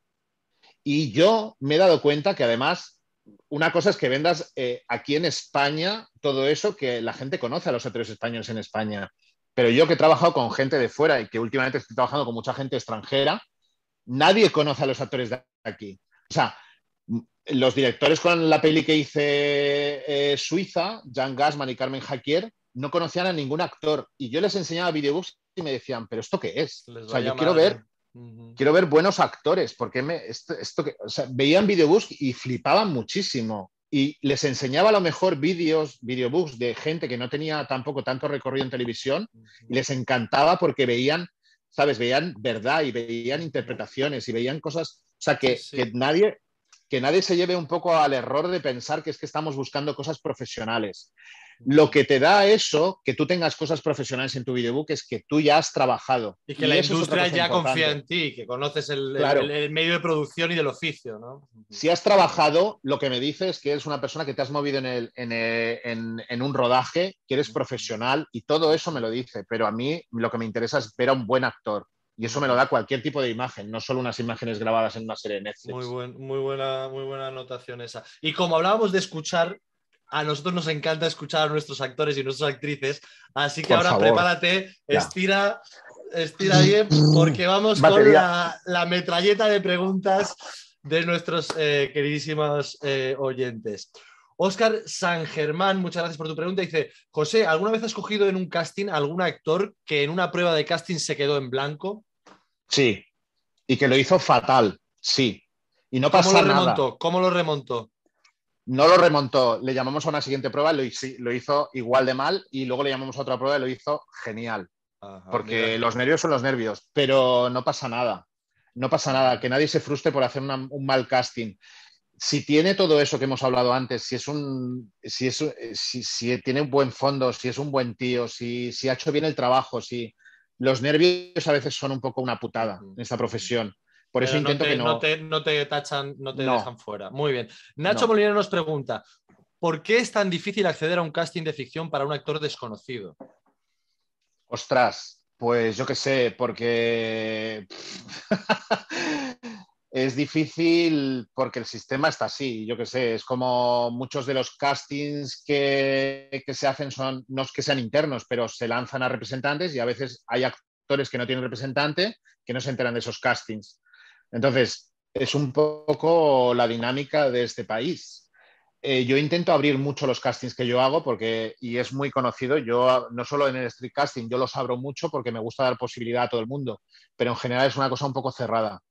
Speaker 2: Y yo me he dado cuenta que además una cosa es que vendas eh, aquí en España todo eso, que la gente conoce a los actores españoles en España. Pero yo que he trabajado con gente de fuera y que últimamente estoy trabajando con mucha gente extranjera, nadie conoce a los actores de aquí. O sea, los directores con la peli que hice eh, Suiza, Jan Gassman y Carmen Jaquier, no conocían a ningún actor. Y yo les enseñaba videobooks y me decían, ¿pero esto qué es?
Speaker 1: les
Speaker 2: O
Speaker 1: va
Speaker 2: sea,
Speaker 1: a
Speaker 2: yo quiero
Speaker 1: llamar.
Speaker 2: ver
Speaker 1: Uh-huh.
Speaker 2: quiero ver buenos actores, porque me, esto, esto que, o sea, veían videobooks y flipaban muchísimo. y les enseñaba a lo mejor vídeos, videobooks de gente que no tenía tampoco tanto recorrido en televisión y les encantaba porque veían, ¿sabes? Veían verdad y veían interpretaciones y veían cosas, o sea, que,
Speaker 1: Sí, sí.
Speaker 2: que nadie, que nadie se lleve un poco al error de pensar que es que estamos buscando cosas profesionales. Lo que te da eso, que tú tengas cosas profesionales en tu videobook, es que tú ya has trabajado.
Speaker 1: Y que
Speaker 2: Y
Speaker 1: la
Speaker 2: eso es otra
Speaker 1: industria
Speaker 2: cosa
Speaker 1: ya confía
Speaker 2: importante.
Speaker 1: en ti, que conoces el, el,
Speaker 2: Claro,
Speaker 1: el medio de producción y del oficio, ¿no?
Speaker 2: si has trabajado, lo que me dices es que eres una persona que te has movido en, el, en, el, en, en, un rodaje, que eres profesional y todo eso me lo dice, pero a mí lo que me interesa es ver a un buen actor y eso me lo da cualquier tipo de imagen, no solo unas imágenes grabadas en una serie de
Speaker 1: Muy,
Speaker 2: Netflix.
Speaker 1: buen, muy, buena, muy buena anotación esa. Y como hablábamos de escuchar, a nosotros nos encanta escuchar a nuestros actores y nuestras actrices, así que
Speaker 2: Por
Speaker 1: ahora
Speaker 2: favor,
Speaker 1: prepárate,
Speaker 2: ya.
Speaker 1: estira, estira bien, porque vamos con
Speaker 2: Batería.
Speaker 1: la, la metralleta de preguntas de nuestros eh, queridísimos eh, oyentes. Óscar San Germán, muchas gracias por tu pregunta. Dice, José, ¿alguna vez has cogido en un casting algún actor que en una prueba de casting se quedó en blanco?
Speaker 2: Sí, y que lo hizo fatal, sí. Y no
Speaker 1: ¿Cómo lo
Speaker 2: pasa nada.
Speaker 1: remontó? ¿Cómo lo remontó?
Speaker 2: No lo remontó, le llamamos a una siguiente prueba, lo, lo hizo igual de mal y luego le llamamos a otra prueba y lo hizo genial.
Speaker 1: Ajá,
Speaker 2: Porque
Speaker 1: mira.
Speaker 2: los nervios son los nervios, pero no pasa nada. No pasa nada, que nadie se frustre por hacer una, un mal casting. Si tiene todo eso que hemos hablado antes, si es un, si, es, si, si tiene un buen fondo, si es un buen tío, si, si ha hecho bien el trabajo, si los nervios a veces son un poco una putada en esta profesión. Por eso
Speaker 1: Pero no
Speaker 2: intento que
Speaker 1: te, no
Speaker 2: no,
Speaker 1: te, no te tachan, no te
Speaker 2: no,
Speaker 1: dejan fuera. Muy bien. Nacho
Speaker 2: no.
Speaker 1: Molinero nos pregunta: ¿por qué es tan difícil acceder a un casting de ficción para un actor desconocido?
Speaker 2: Ostras, pues yo qué sé, porque es difícil porque el sistema está así, yo qué sé, es como muchos de los castings que, que se hacen son, no es que sean internos, pero se lanzan a representantes y a veces hay actores que no tienen representante que no se enteran de esos castings. Entonces, es un poco la dinámica de este país. Eh, yo intento abrir mucho los castings que yo hago porque, y es muy conocido, yo no solo en el street casting, yo los abro mucho porque me gusta dar posibilidad a todo el mundo, pero en general es una cosa un poco cerrada.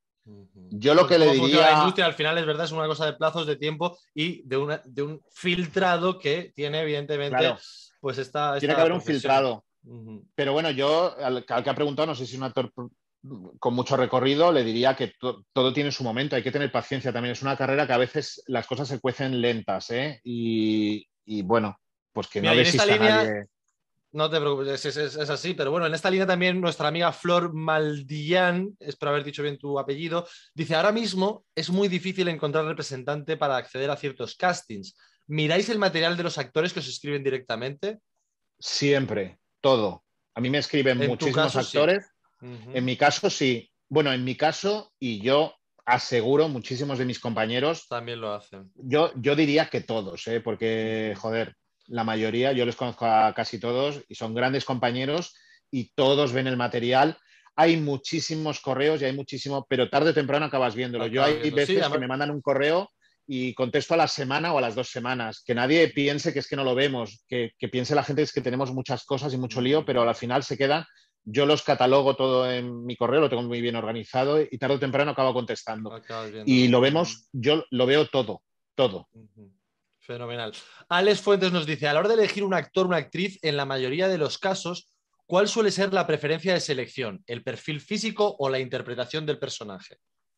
Speaker 2: Yo lo
Speaker 1: Pues
Speaker 2: que le
Speaker 1: cómo funciona la
Speaker 2: diría,
Speaker 1: industria, al final es verdad, es una cosa de plazos de tiempo y de, una, de un filtrado que tiene, evidentemente,
Speaker 2: claro,
Speaker 1: pues esta,
Speaker 2: tiene que
Speaker 1: esta
Speaker 2: haber un
Speaker 1: profesión.
Speaker 2: filtrado,
Speaker 1: Uh-huh.
Speaker 2: pero bueno, yo al, al que ha preguntado, no sé si es un actor con mucho recorrido, le diría que to, todo tiene su momento, hay que tener paciencia también. Es una carrera que a veces las cosas se cuecen lentas, ¿eh? Y, y bueno, pues que no
Speaker 1: Mira, y en esta
Speaker 2: desista
Speaker 1: línea,
Speaker 2: nadie.
Speaker 1: no te preocupes, es, es, es, así, pero bueno, en esta línea también nuestra amiga Flor Maldillán, espero haber dicho bien tu apellido, dice, ahora mismo es muy difícil encontrar representante para acceder a ciertos castings. ¿Miráis el material de los actores que os escriben directamente?
Speaker 2: Siempre, todo. A mí me escriben
Speaker 1: En tu
Speaker 2: muchísimos
Speaker 1: caso, sí.
Speaker 2: actores. En
Speaker 1: Uh-huh.
Speaker 2: mi caso, sí. Bueno, en mi caso, y yo aseguro, muchísimos de mis compañeros,
Speaker 1: También lo hacen.
Speaker 2: yo, yo diría que todos, ¿eh? Porque,
Speaker 1: Uh-huh.
Speaker 2: joder, la mayoría, yo les conozco a casi todos y son grandes compañeros y todos ven el material. Hay muchísimos correos y hay muchísimo, pero tarde o temprano acabas viéndolo. Yo
Speaker 1: Acabas
Speaker 2: hay
Speaker 1: viendo. Sí,
Speaker 2: veces que
Speaker 1: además,
Speaker 2: me mandan un correo y contesto a la semana o a las dos semanas. Que nadie piense que es que no lo vemos, que, que piense la gente es que tenemos muchas cosas y mucho lío, pero al final se quedan. Yo los catalogo todo en mi correo, lo tengo muy bien organizado y tarde o temprano acabo contestando.
Speaker 1: acabas
Speaker 2: Y
Speaker 1: viéndolo.
Speaker 2: lo
Speaker 1: Uh-huh.
Speaker 2: vemos, yo lo veo todo, todo.
Speaker 1: Uh-huh. Fenomenal. Alex Fuentes nos dice, a la hora de elegir un actor o una actriz, en la mayoría de los casos, ¿cuál suele ser la preferencia de selección? ¿El perfil físico o la interpretación del personaje?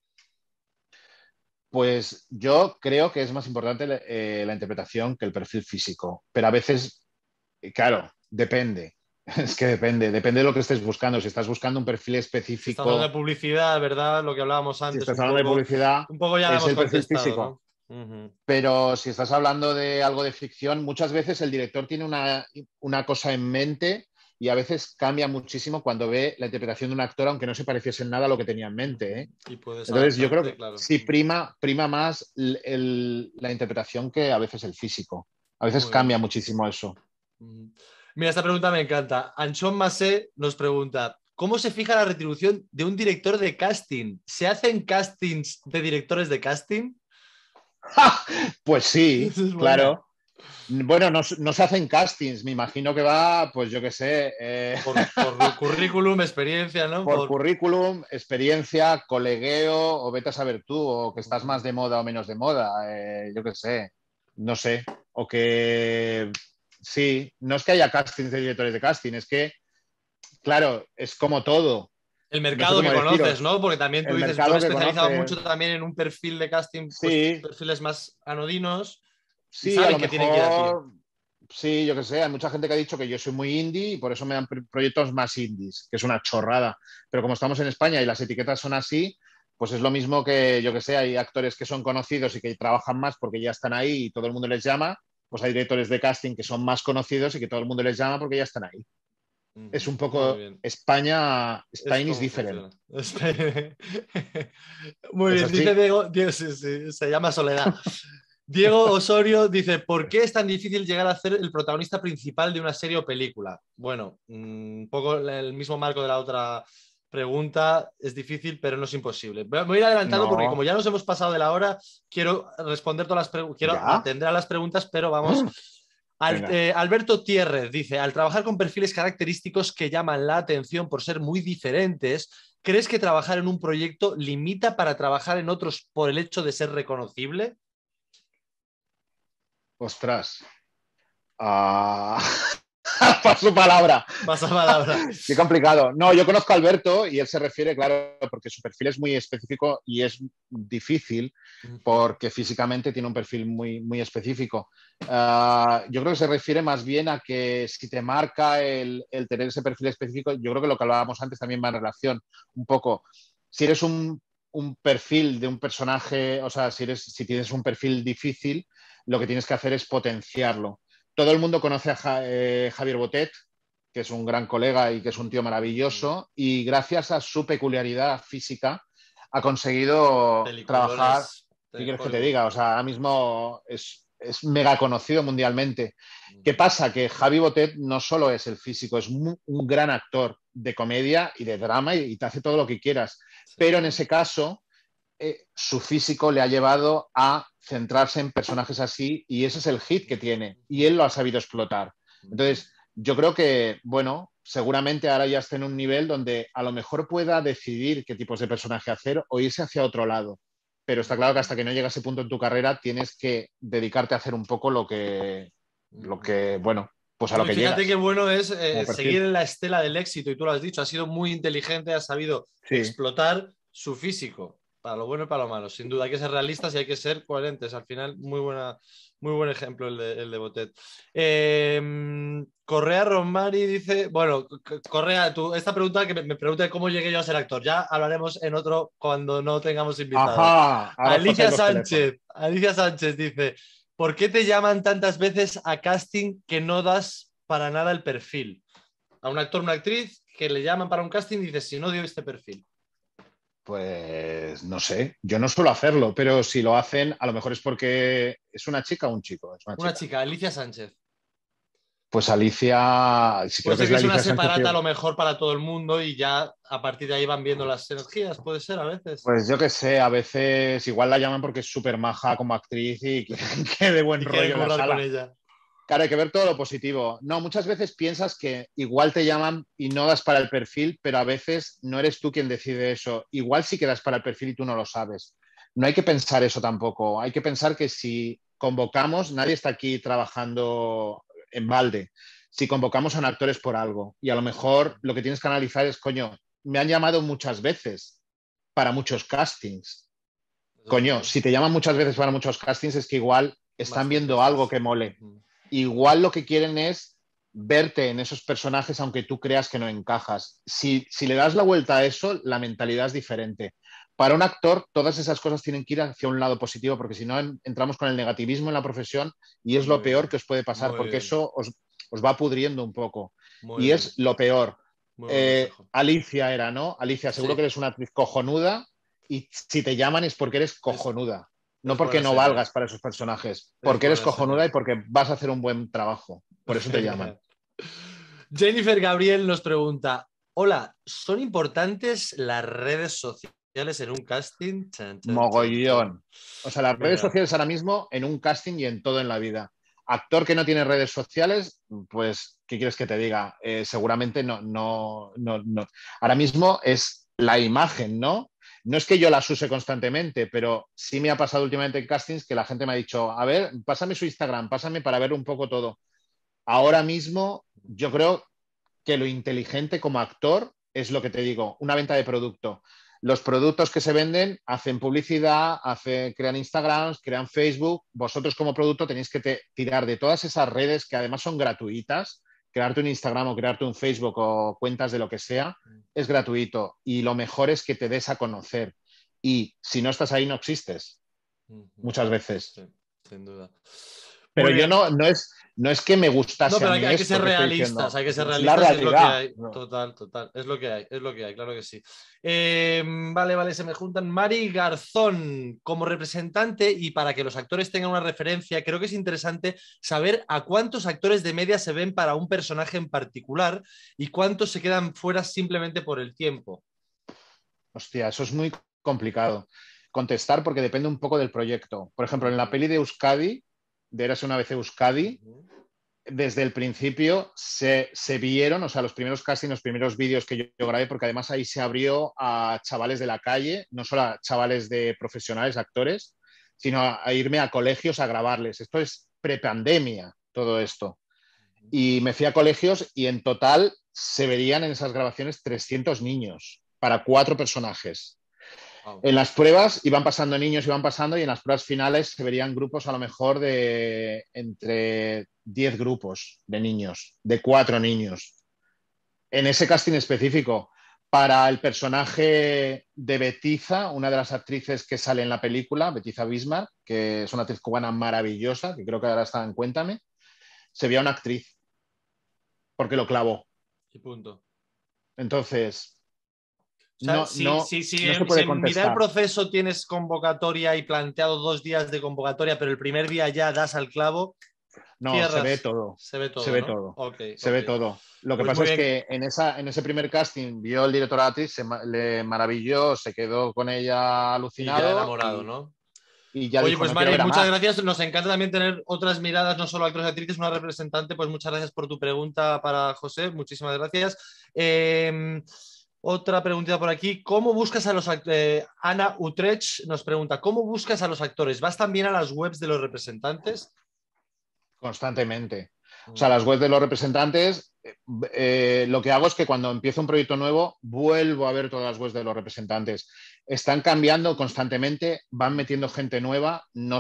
Speaker 2: Pues yo creo que es más importante eh, la interpretación que el perfil físico, pero a veces, claro, depende. Es que depende, depende de lo que estés buscando. Si estás buscando un perfil
Speaker 1: Si estás hablando
Speaker 2: específico,
Speaker 1: de publicidad, ¿verdad? Lo que hablábamos
Speaker 2: si
Speaker 1: antes,
Speaker 2: estás
Speaker 1: un
Speaker 2: hablando de
Speaker 1: poco,
Speaker 2: publicidad,
Speaker 1: un poco ya lo
Speaker 2: es
Speaker 1: hemos
Speaker 2: el perfil
Speaker 1: contestado,
Speaker 2: físico.
Speaker 1: ¿no? Uh-huh.
Speaker 2: Pero si estás hablando de algo de ficción, muchas veces el director tiene una, una cosa en mente y a veces cambia muchísimo cuando ve la interpretación de un actor, aunque no se pareciese en nada a lo que tenía en mente, ¿eh?
Speaker 1: Y puedes
Speaker 2: Entonces, yo creo
Speaker 1: adaptarte,
Speaker 2: que
Speaker 1: claro.
Speaker 2: sí prima, prima más el, el, la interpretación que a veces el físico. A veces
Speaker 1: Muy
Speaker 2: cambia
Speaker 1: bien.
Speaker 2: muchísimo eso.
Speaker 1: Mira, esta pregunta me encanta. Anchón Masé nos pregunta, ¿cómo se fija la retribución de un director de casting? ¿Se hacen castings de directores de casting?
Speaker 2: Pues sí,
Speaker 1: Esa es buena.
Speaker 2: claro. Bueno, no, no, se hacen castings, me imagino que va, pues yo qué sé, eh,
Speaker 1: Por, por currículum, experiencia, ¿no?
Speaker 2: por
Speaker 1: Por...
Speaker 2: currículum, experiencia, colegueo, o vete a saber tú, o que estás más de moda o menos de moda, eh, yo qué sé. no sé, o que sí, no es que haya castings de directores de casting, es que, claro, es como todo.
Speaker 1: El
Speaker 2: No sé
Speaker 1: mercado que
Speaker 2: cómo
Speaker 1: conoces,
Speaker 2: deciros.
Speaker 1: ¿no? Porque también tú
Speaker 2: El
Speaker 1: dices, yo me
Speaker 2: mercado
Speaker 1: he
Speaker 2: que
Speaker 1: especializado
Speaker 2: conoces,
Speaker 1: mucho también en un perfil de casting, pues
Speaker 2: sí,
Speaker 1: perfiles más anodinos y
Speaker 2: sí, a
Speaker 1: saben
Speaker 2: lo
Speaker 1: que tienen que ir a ti.
Speaker 2: mejor, sí, yo qué sé, hay mucha gente que ha dicho que yo soy muy indie y por eso me dan pr- proyectos más indies, que es una chorrada. Pero como estamos en España y las etiquetas son así, pues es lo mismo que, yo que sé, hay actores que son conocidos y que trabajan más porque ya están ahí y todo el mundo les llama, pues hay directores de casting que son más conocidos y que todo el mundo les llama porque ya están ahí. Es
Speaker 1: Ujú,
Speaker 2: un
Speaker 1: muy
Speaker 2: poco
Speaker 1: bien.
Speaker 2: España,
Speaker 1: Es
Speaker 2: Spain is
Speaker 1: como
Speaker 2: different.
Speaker 1: funciona. Muy
Speaker 2: Es
Speaker 1: bien, dice
Speaker 2: así.
Speaker 1: Diego, Diego sí, sí, se llama Soledad. Diego Osorio dice, ¿por qué es tan difícil llegar a ser el protagonista principal de una serie o película? Bueno, un poco el mismo marco de la otra pregunta, es difícil, pero no es imposible. Voy a voy a ir adelantando porque como
Speaker 2: No,
Speaker 1: ya nos hemos pasado de la hora, quiero responder todas las preguntas, quiero
Speaker 2: ya.
Speaker 1: atender a las preguntas, pero vamos. Al,
Speaker 2: Venga.
Speaker 1: eh, Alberto Tierrez dice, al trabajar con perfiles característicos que llaman la atención por ser muy diferentes, ¿crees que trabajar en un proyecto limita para trabajar en otros por el hecho de ser reconocible?
Speaker 2: Ostras. Ah, paso palabra.
Speaker 1: Pasa palabra.
Speaker 2: Qué complicado. No, yo conozco a Alberto y él se refiere, claro, porque su perfil es muy específico y es difícil porque físicamente tiene un perfil muy, muy específico. Uh, yo creo que se refiere más bien a que si te marca el, el, tener ese perfil específico, yo creo que lo que hablábamos antes también va en relación un poco. Si eres un, un perfil de un personaje, o sea, si, eres, si tienes un perfil difícil, lo que tienes que hacer es potenciarlo. Todo el mundo conoce a ja, eh, Javier Botet, que es un gran colega y que es un tío maravilloso, y gracias a su peculiaridad física ha conseguido trabajar.
Speaker 1: Peliculones
Speaker 2: ¿Qué
Speaker 1: de
Speaker 2: quieres que te
Speaker 1: Hollywood.
Speaker 2: diga? O sea, ahora mismo es, es mega conocido mundialmente. ¿Qué pasa? Que Javi Botet no solo es el físico, es un, un gran actor de comedia y de drama y, y te hace todo lo que quieras.
Speaker 1: Sí,
Speaker 2: Pero en ese caso, eh, su físico le ha llevado a centrarse en personajes así y ese es el hit que tiene y él lo ha sabido explotar. Entonces, yo creo que, bueno, seguramente ahora ya está en un nivel donde a lo mejor pueda decidir qué tipos de personaje hacer o irse hacia otro lado. Pero está claro que hasta que no llega a ese punto en tu carrera tienes que dedicarte a hacer un poco lo que, lo que bueno, pues a
Speaker 1: No,
Speaker 2: lo
Speaker 1: y
Speaker 2: que
Speaker 1: fíjate qué
Speaker 2: llegas
Speaker 1: bueno es
Speaker 2: como
Speaker 1: eh, seguir
Speaker 2: perfil.
Speaker 1: en la estela del éxito, y tú lo has dicho, ha sido muy inteligente, ha sabido
Speaker 2: Sí,
Speaker 1: explotar su físico, para lo bueno y para lo malo. Sin duda, hay que ser realistas y hay que ser coherentes. Al final, muy, buena, muy buen ejemplo el de, el de Botet. Eh, Correa Romari dice, bueno, Correa, tú, esta pregunta que me, me pregunta de cómo llegué yo a ser actor, ya hablaremos en otro cuando no tengamos invitados.
Speaker 2: ajá, ahora os pasáis
Speaker 1: Alicia
Speaker 2: los teléfonos.
Speaker 1: Sánchez, Alicia Sánchez dice, ¿por qué te llaman tantas veces a casting que no das para nada el perfil? A un actor o una actriz que le llaman para un casting y dices, si no dio este perfil.
Speaker 2: Pues no sé, yo no suelo hacerlo, pero si lo hacen, a lo mejor es porque es una chica o un chico, es una
Speaker 1: Una
Speaker 2: chica.
Speaker 1: chica, Alicia Sánchez.
Speaker 2: Pues Alicia, sí creo
Speaker 1: Puede
Speaker 2: que
Speaker 1: ser
Speaker 2: es
Speaker 1: que
Speaker 2: la
Speaker 1: es una
Speaker 2: Alicia Sánchez.
Speaker 1: separata a lo mejor para todo el mundo y ya a partir de ahí van viendo las energías, puede ser a veces.
Speaker 2: Pues yo qué sé, a veces igual la llaman porque es súper maja como actriz y quieren que de buen
Speaker 1: Y quieren
Speaker 2: rollo en la
Speaker 1: currar con
Speaker 2: sala.
Speaker 1: ella.
Speaker 2: Claro, hay que ver todo lo positivo. No, muchas veces piensas que igual te llaman y no das para el perfil, pero a veces no eres tú quien decide eso. Igual sí que das para el perfil y tú no lo sabes. No hay que pensar eso tampoco. Hay que pensar que si convocamos, nadie está aquí trabajando en balde. Si convocamos son actores por algo. Y a lo mejor lo que tienes que analizar es, coño, me han llamado muchas veces para muchos castings.
Speaker 1: Eso
Speaker 2: Coño,
Speaker 1: sí,
Speaker 2: si te llaman muchas veces para muchos castings es que igual
Speaker 1: más
Speaker 2: están viendo algo
Speaker 1: propuestas.
Speaker 2: que mole. Igual lo que quieren es verte en esos personajes aunque tú creas que no encajas. Si, si le das la vuelta a eso, la mentalidad es diferente. Para un actor, todas esas cosas tienen que ir hacia un lado positivo, porque si no, en, entramos con el negativismo en la profesión y es lo
Speaker 1: Muy
Speaker 2: peor
Speaker 1: bien,
Speaker 2: que os puede pasar,
Speaker 1: muy
Speaker 2: porque
Speaker 1: bien,
Speaker 2: eso os, os va pudriendo un poco.
Speaker 1: muy
Speaker 2: Y
Speaker 1: bien.
Speaker 2: es lo peor.
Speaker 1: Muy buen
Speaker 2: Eh,
Speaker 1: consejo.
Speaker 2: Alicia era, ¿no? Alicia, seguro que
Speaker 1: Sí,
Speaker 2: eres una actriz cojonuda y si te llaman es porque eres
Speaker 1: es,
Speaker 2: cojonuda. No
Speaker 1: es
Speaker 2: porque
Speaker 1: buena
Speaker 2: no
Speaker 1: señal.
Speaker 2: valgas para esos personajes,
Speaker 1: Es
Speaker 2: porque eres
Speaker 1: buena
Speaker 2: cojonuda
Speaker 1: señal.
Speaker 2: y porque vas a hacer un buen trabajo. Por eso te llaman.
Speaker 1: Genial. Jennifer Gabriel nos pregunta: Hola, ¿son importantes las redes sociales en un casting? Chan, chan, chan, chan.
Speaker 2: Mogollón. O sea, las redes
Speaker 1: Venga,
Speaker 2: sociales ahora mismo en un casting y en todo en la vida. Actor que no tiene redes sociales, pues, ¿qué quieres que te diga? Eh, seguramente no, no, no, no. Ahora mismo es la imagen, ¿no? No es que yo las use constantemente, pero sí me ha pasado últimamente en castings que la gente me ha dicho, a ver, pásame su Instagram, pásame para ver un poco todo. Ahora mismo yo creo que lo inteligente como actor es lo que te digo, una venta de producto. Los productos que se venden hacen publicidad, hacen, crean Instagrams, crean Facebook. Vosotros como producto tenéis que te, tirar de todas esas redes que además son gratuitas. Crearte un Instagram o crearte un Facebook o cuentas de lo que sea es gratuito y lo mejor es que te des a conocer. Y si no estás ahí, no existes muchas veces.
Speaker 1: Sí, sin duda.
Speaker 2: Pero
Speaker 1: Muy
Speaker 2: yo
Speaker 1: bien.
Speaker 2: no, no, es, no es que me
Speaker 1: No,
Speaker 2: gustase a
Speaker 1: pero hay,
Speaker 2: mí
Speaker 1: hay que ser
Speaker 2: esto que estoy
Speaker 1: realistas,
Speaker 2: diciendo,
Speaker 1: hay que ser
Speaker 2: es la
Speaker 1: realistas y es lo que
Speaker 2: realidad.
Speaker 1: hay. Total, total. Es lo que hay, es lo que hay, claro que sí. Eh, vale, vale, se me juntan. Mari Garzón, como representante y para que los actores tengan una referencia, creo que es interesante saber a cuántos actores de media se ven para un personaje en particular y cuántos se quedan fuera simplemente por el tiempo.
Speaker 2: Hostia, eso es muy complicado contestar porque depende un poco del proyecto. Por ejemplo, en la
Speaker 1: Ujú,
Speaker 2: peli de Euskadi, de Érase una vez Euskadi,
Speaker 1: ujú,
Speaker 2: desde el principio se, se vieron, o sea, los primeros castings, los primeros vídeos que yo, yo grabé, porque además ahí se abrió a chavales de la calle, no solo a chavales de profesionales, actores, sino a, a irme a colegios a grabarles. Esto es prepandemia, todo esto. Y me fui a colegios y en total se verían en esas grabaciones trescientos niños para cuatro personajes.
Speaker 1: wow.
Speaker 2: En las pruebas iban pasando niños, iban pasando y en las pruebas finales se verían grupos a lo mejor de entre diez grupos de niños, de cuatro niños. En ese casting específico, para el personaje de Betiza, una de las actrices que sale en la película, Betiza Bismarck, que es una actriz cubana maravillosa, que creo que ahora está en Cuéntame, se veía una actriz porque lo clavó.
Speaker 1: Y punto.
Speaker 2: Entonces,
Speaker 1: O sea,
Speaker 2: no,
Speaker 1: si,
Speaker 2: no,
Speaker 1: si, si,
Speaker 2: no se
Speaker 1: si
Speaker 2: puede
Speaker 1: en mitad del
Speaker 2: contestar.
Speaker 1: proceso tienes convocatoria y planteado dos días de convocatoria, pero el primer día ya das al clavo,
Speaker 2: No, se ve
Speaker 1: cierras.
Speaker 2: todo,
Speaker 1: Se ve
Speaker 2: se
Speaker 1: todo,
Speaker 2: ve
Speaker 1: ¿no?
Speaker 2: todo,
Speaker 1: Ok,
Speaker 2: se
Speaker 1: ok.
Speaker 2: ve todo. Lo que
Speaker 1: Pues
Speaker 2: pasa
Speaker 1: muy
Speaker 2: es
Speaker 1: bien.
Speaker 2: que en, esa, en ese primer casting vio el director a la actriz, se ma- le maravilló, se quedó con ella
Speaker 1: Y ya
Speaker 2: alucinado
Speaker 1: enamorado,
Speaker 2: y,
Speaker 1: ¿no?
Speaker 2: y ya
Speaker 1: Oye,
Speaker 2: dijo,
Speaker 1: pues
Speaker 2: no quiero
Speaker 1: Mari,
Speaker 2: ver a
Speaker 1: muchas
Speaker 2: más.
Speaker 1: gracias. Nos encanta también tener otras miradas, no solo actores y actrices, una representante. Pues muchas gracias por tu pregunta para José. Muchísimas gracias. Eh, otra preguntita por aquí. ¿Cómo buscas a los actores? Ana Utrecht nos pregunta, ¿cómo buscas a los actores? ¿Vas también a las webs de los representantes?
Speaker 2: Constantemente. O sea, las
Speaker 1: Ujú,
Speaker 2: webs de los representantes, eh, eh, lo que hago es que cuando empiezo un proyecto nuevo, vuelvo a ver todas las webs de los representantes. Están cambiando constantemente, van metiendo gente nueva, no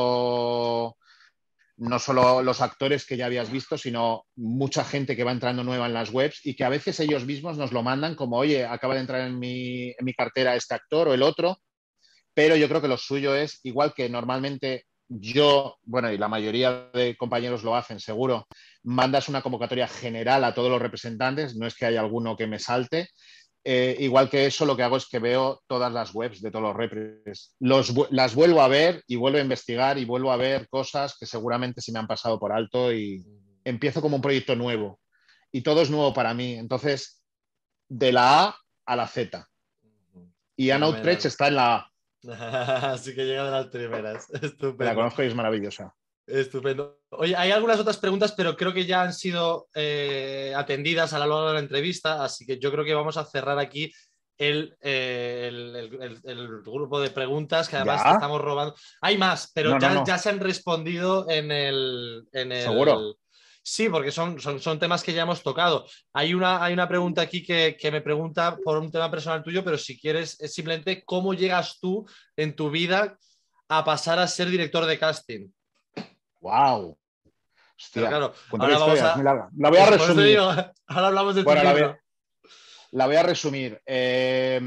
Speaker 2: solo, no solo los actores que ya habías visto, sino mucha gente que va entrando nueva en las webs y que a veces ellos mismos nos lo mandan como, oye, acaba de entrar en mi, en mi cartera este actor o el otro, pero yo creo que lo suyo es, igual que normalmente yo, bueno, y la mayoría de compañeros lo hacen, seguro, mandas una convocatoria general a todos los representantes, no es que haya alguno que me salte. Eh, igual que eso, lo que hago es que veo todas las webs de todos los repres. Los, las vuelvo a ver y vuelvo a investigar y vuelvo a ver cosas que seguramente se me han pasado por alto y empiezo como un proyecto nuevo. Y todo es nuevo para mí. Entonces, de la A a la Z.
Speaker 1: ujú.
Speaker 2: Y Anna Utrecht
Speaker 1: Fenomenal.
Speaker 2: está en la A.
Speaker 1: Así que llega de las primeras.
Speaker 2: Que la
Speaker 1: Estupendo.
Speaker 2: conozco y es maravillosa.
Speaker 1: Estupendo. Oye, hay algunas otras preguntas, pero creo que ya han sido eh, atendidas a lo largo de la entrevista, así que yo creo que vamos a cerrar aquí el, eh, el, el- el- el grupo de preguntas, que además te
Speaker 2: ¿Ya?
Speaker 1: estamos robando. Hay más, pero
Speaker 2: No, no,
Speaker 1: ya,
Speaker 2: no.
Speaker 1: ya se han respondido en el, en
Speaker 2: Seguro.
Speaker 1: el... Sí, porque son, son, son temas que ya hemos tocado. Hay una, hay una pregunta aquí que, que me pregunta por un tema personal tuyo, pero si quieres, es simplemente cómo llegas tú en tu vida a pasar a ser director de casting.
Speaker 2: ¡Wow!
Speaker 1: Pero
Speaker 2: Hostia,
Speaker 1: claro,
Speaker 2: cuenta la
Speaker 1: ahora vamos
Speaker 2: historia, es muy
Speaker 1: a.
Speaker 2: larga. La voy a
Speaker 1: Es, por eso te
Speaker 2: resumir.
Speaker 1: digo, ahora hablamos de tu
Speaker 2: Bueno, la voy a,
Speaker 1: libro.
Speaker 2: la voy a resumir. Eh,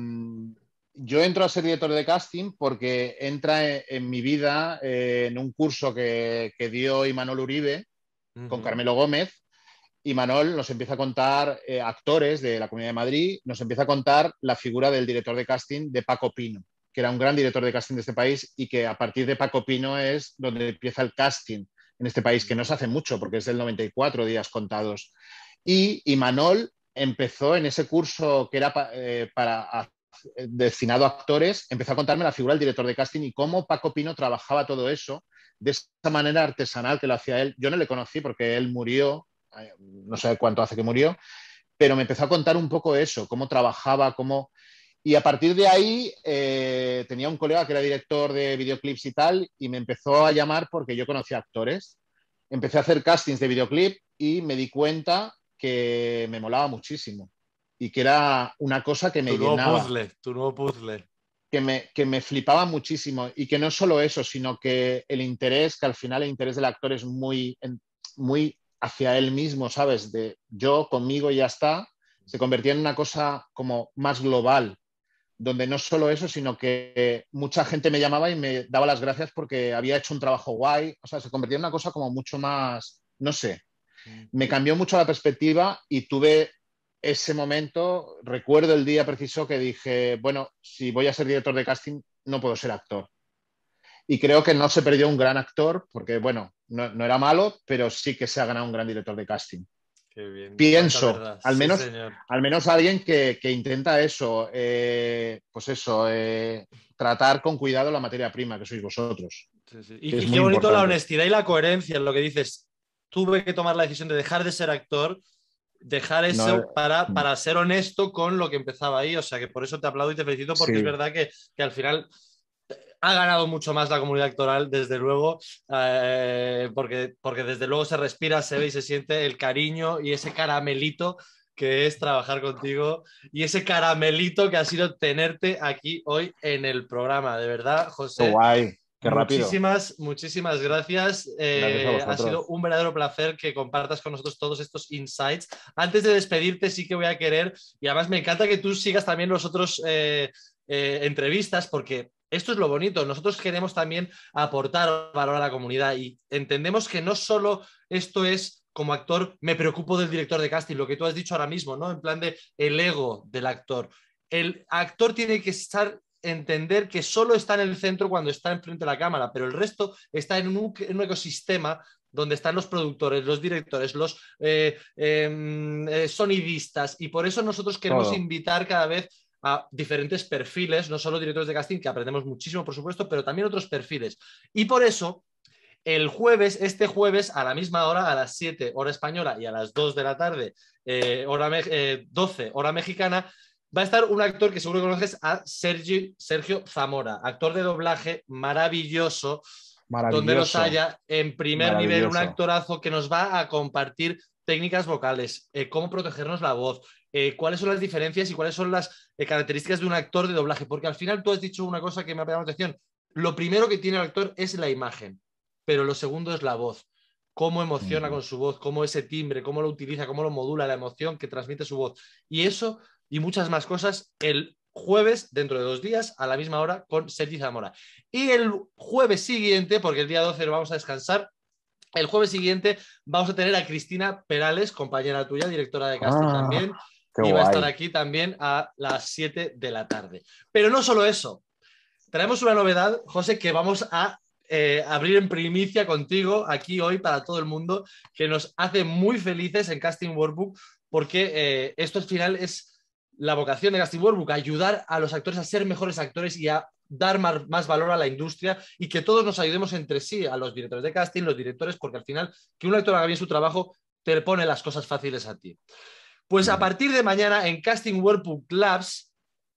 Speaker 2: yo entro a ser director de casting porque entra en, en mi vida eh, en un curso que, que dio Imanol Uribe con
Speaker 1: Ujú,
Speaker 2: Carmelo Gómez. Y Manol nos empieza a contar, eh, actores de la Comunidad de Madrid, nos empieza a contar la figura del director de casting de Paco Pino, que era un gran director de casting de este país y que a partir de Paco Pino es donde empieza el casting en este país, que no se hace mucho porque es del noventa y cuatro días contados. Y, y Manol empezó en ese curso que era pa, eh, para a, destinado a actores, empezó a contarme la figura del director de casting y cómo Paco Pino trabajaba todo eso de esa manera artesanal que lo hacía él. Yo no le conocí porque él murió, no sé cuánto hace que murió, pero me empezó a contar un poco eso, cómo trabajaba, cómo... Y a partir de ahí eh, tenía un colega que era director de videoclips y tal, y me empezó a llamar porque yo conocía actores. Empecé a hacer castings de videoclip y me di cuenta que me molaba muchísimo y que era una cosa que me
Speaker 1: Tu nuevo
Speaker 2: llenaba,
Speaker 1: puzzle, tu nuevo puzzle.
Speaker 2: que me, que me flipaba muchísimo y que no solo eso, sino que el interés, que al final el interés del actor es muy, muy hacia él mismo, ¿sabes? De yo conmigo y ya está, se convertía en una cosa como más global, donde no solo eso, sino que mucha gente me llamaba y me daba las gracias porque había hecho un trabajo guay, o sea, se convertía en una cosa como mucho más, no sé, me cambió mucho la perspectiva y tuve ese momento, recuerdo el día preciso que dije, bueno, si voy a ser director de casting, no puedo ser actor. Y creo que no se perdió un gran actor, porque bueno, no, no era malo, pero sí que se ha ganado un gran director de casting.
Speaker 1: Qué bien, cuánta
Speaker 2: Pienso,
Speaker 1: verdad.
Speaker 2: al
Speaker 1: Sí,
Speaker 2: menos,
Speaker 1: señor.
Speaker 2: al menos alguien que, que intenta eso, eh, pues eso, eh, tratar con cuidado la materia prima que sois vosotros,
Speaker 1: Sí, sí.
Speaker 2: que
Speaker 1: Y,
Speaker 2: es
Speaker 1: y qué
Speaker 2: muy
Speaker 1: bonito la
Speaker 2: importante.
Speaker 1: honestidad y la coherencia en lo que dices. Tuve que tomar la decisión de dejar de ser actor, dejar
Speaker 2: No,
Speaker 1: eso para, para ser honesto con lo que empezaba ahí. O sea que por eso te aplaudo y te felicito porque es
Speaker 2: sí,
Speaker 1: verdad que, que al final ha ganado mucho más la comunidad actoral, desde luego, eh, porque, porque desde luego se respira, se ve y se siente el cariño y ese caramelito que es trabajar contigo y ese caramelito que ha sido tenerte aquí hoy en el programa. De verdad,
Speaker 2: qué
Speaker 1: José,
Speaker 2: guay, qué rápido.
Speaker 1: muchísimas, muchísimas gracias.
Speaker 2: Gracias a
Speaker 1: Eh, ha sido
Speaker 2: vosotros.
Speaker 1: un verdadero placer que compartas con nosotros todos estos insights. Antes de despedirte, sí que voy a querer, y además me encanta que tú sigas también los otros eh, eh, entrevistas, porque esto es lo bonito. Nosotros queremos también aportar valor a la comunidad y entendemos que no solo esto es como actor, me preocupo del director de casting, lo que tú has dicho ahora mismo, ¿no? En plan de el ego del actor. El actor tiene que estar entender que solo está en el centro cuando está enfrente de la cámara, pero el resto está en un, en un ecosistema donde están los productores, los directores, los eh, eh, sonidistas, y por eso nosotros queremos
Speaker 2: Todo.
Speaker 1: invitar cada vez a diferentes perfiles, no solo directores de casting, que aprendemos muchísimo, por supuesto, pero también otros perfiles. Y por eso, el jueves, este jueves, a la misma hora, a las siete, hora española, y a las dos de la tarde, eh, hora eh, doce, hora mexicana, va a estar un actor que seguro que conoces, a Sergio, Sergio Zamora, actor de doblaje maravilloso, donde los
Speaker 2: Maravilloso,
Speaker 1: haya, en primer nivel, un
Speaker 2: maravilloso.
Speaker 1: actorazo que nos va a compartir técnicas vocales, eh, cómo protegernos la voz, eh, cuáles son las diferencias y cuáles son las eh, características de un actor de doblaje, porque al final tú has dicho una cosa que me ha pegado la atención. Lo primero que tiene el actor es la imagen, pero lo segundo es la voz. Cómo emociona
Speaker 2: Mm.
Speaker 1: con su voz, cómo ese timbre, cómo lo utiliza, cómo lo modula, la emoción que transmite su voz. Y eso y muchas más cosas el jueves, dentro de dos días, a la misma hora, con Sergi Zamora. Y el jueves siguiente, porque el día doce lo vamos a descansar, el jueves siguiente vamos a tener a Cristina Perales, compañera tuya, directora de casting
Speaker 2: Ah,
Speaker 1: también,
Speaker 2: qué
Speaker 1: y va a estar
Speaker 2: guay.
Speaker 1: aquí también a las siete de la tarde. Pero no solo eso, traemos una novedad, José, que vamos a eh, abrir en primicia contigo aquí hoy para todo el mundo, que nos hace muy felices en Casting Workbook, porque eh, esto al final es la vocación de Casting Workbook, ayudar a los actores a ser mejores actores y a dar más, más valor a la industria y que todos nos ayudemos entre sí, a los directores de casting, los directores, porque al final que un actor haga bien su trabajo te pone las cosas fáciles a ti. Pues a
Speaker 2: Mm.
Speaker 1: partir de mañana en Casting Workbook Labs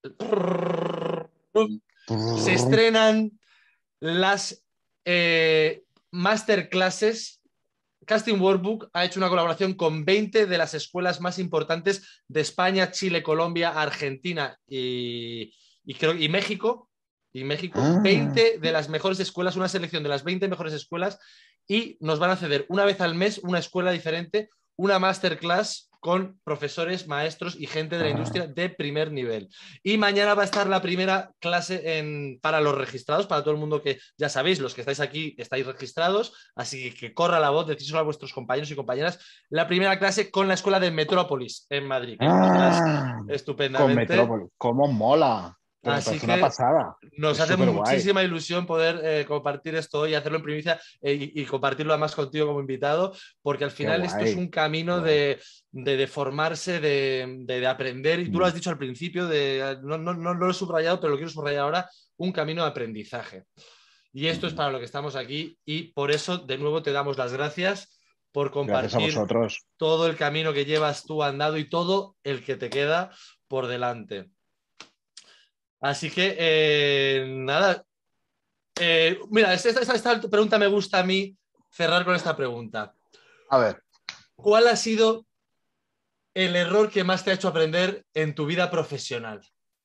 Speaker 1: se estrenan las eh, masterclasses. Casting Workbook ha hecho una colaboración con veinte de las escuelas más importantes de España, Chile, Colombia, Argentina y, y, creo, y México. Y México,
Speaker 2: Ah,
Speaker 1: veinte de las mejores escuelas, una selección de las veinte mejores escuelas, y nos van a ceder una vez al mes una escuela diferente, una masterclass con profesores, maestros y gente de la
Speaker 2: ah.
Speaker 1: industria de primer nivel. Y mañana va a estar la primera clase en, para los registrados, para todo el mundo que ya sabéis, los que estáis aquí estáis registrados, así que, que corra la voz, decíselo a vuestros compañeros y compañeras, la primera clase con la escuela de Metrópolis en Madrid, que conocerás
Speaker 2: Ah, con
Speaker 1: estupendamente.
Speaker 2: Metrópolis. ¿Cómo mola? Pero me
Speaker 1: Así
Speaker 2: parece una
Speaker 1: que
Speaker 2: pasada.
Speaker 1: nos
Speaker 2: Es
Speaker 1: hace
Speaker 2: súper guay.
Speaker 1: muchísima ilusión poder eh, compartir esto y hacerlo en primicia eh, y, y, compartirlo además contigo como invitado, porque al
Speaker 2: Qué
Speaker 1: final esto es
Speaker 2: guay.
Speaker 1: un
Speaker 2: Qué
Speaker 1: camino
Speaker 2: guay.
Speaker 1: de, de, de formarse, de, de, de, aprender, y tú lo
Speaker 2: Mm,
Speaker 1: has dicho al principio, de, no, no, no, no lo he subrayado, pero lo quiero subrayar ahora, un camino de aprendizaje. Y esto es
Speaker 2: mm.
Speaker 1: para lo que estamos aquí y por eso de nuevo te damos las gracias por
Speaker 2: Gracias a
Speaker 1: compartir
Speaker 2: vosotros.
Speaker 1: todo el camino que llevas tú andado y todo el que te queda por delante. Así que, eh, nada. Eh, mira, esta, esta, esta pregunta me gusta a mí cerrar con esta pregunta.
Speaker 2: A ver.
Speaker 1: ¿Cuál ha sido el error que más te ha hecho aprender en tu vida profesional?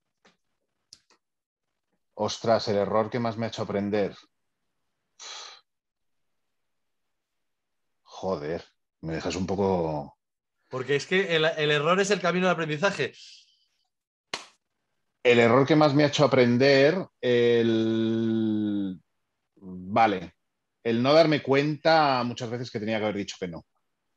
Speaker 2: Ostras, el error que más me ha hecho aprender. Joder, me dejas un poco...
Speaker 1: Porque es que el, el error es el camino del aprendizaje.
Speaker 2: El error que más me ha hecho aprender, el... Vale, el no darme cuenta muchas veces que tenía que haber dicho que no.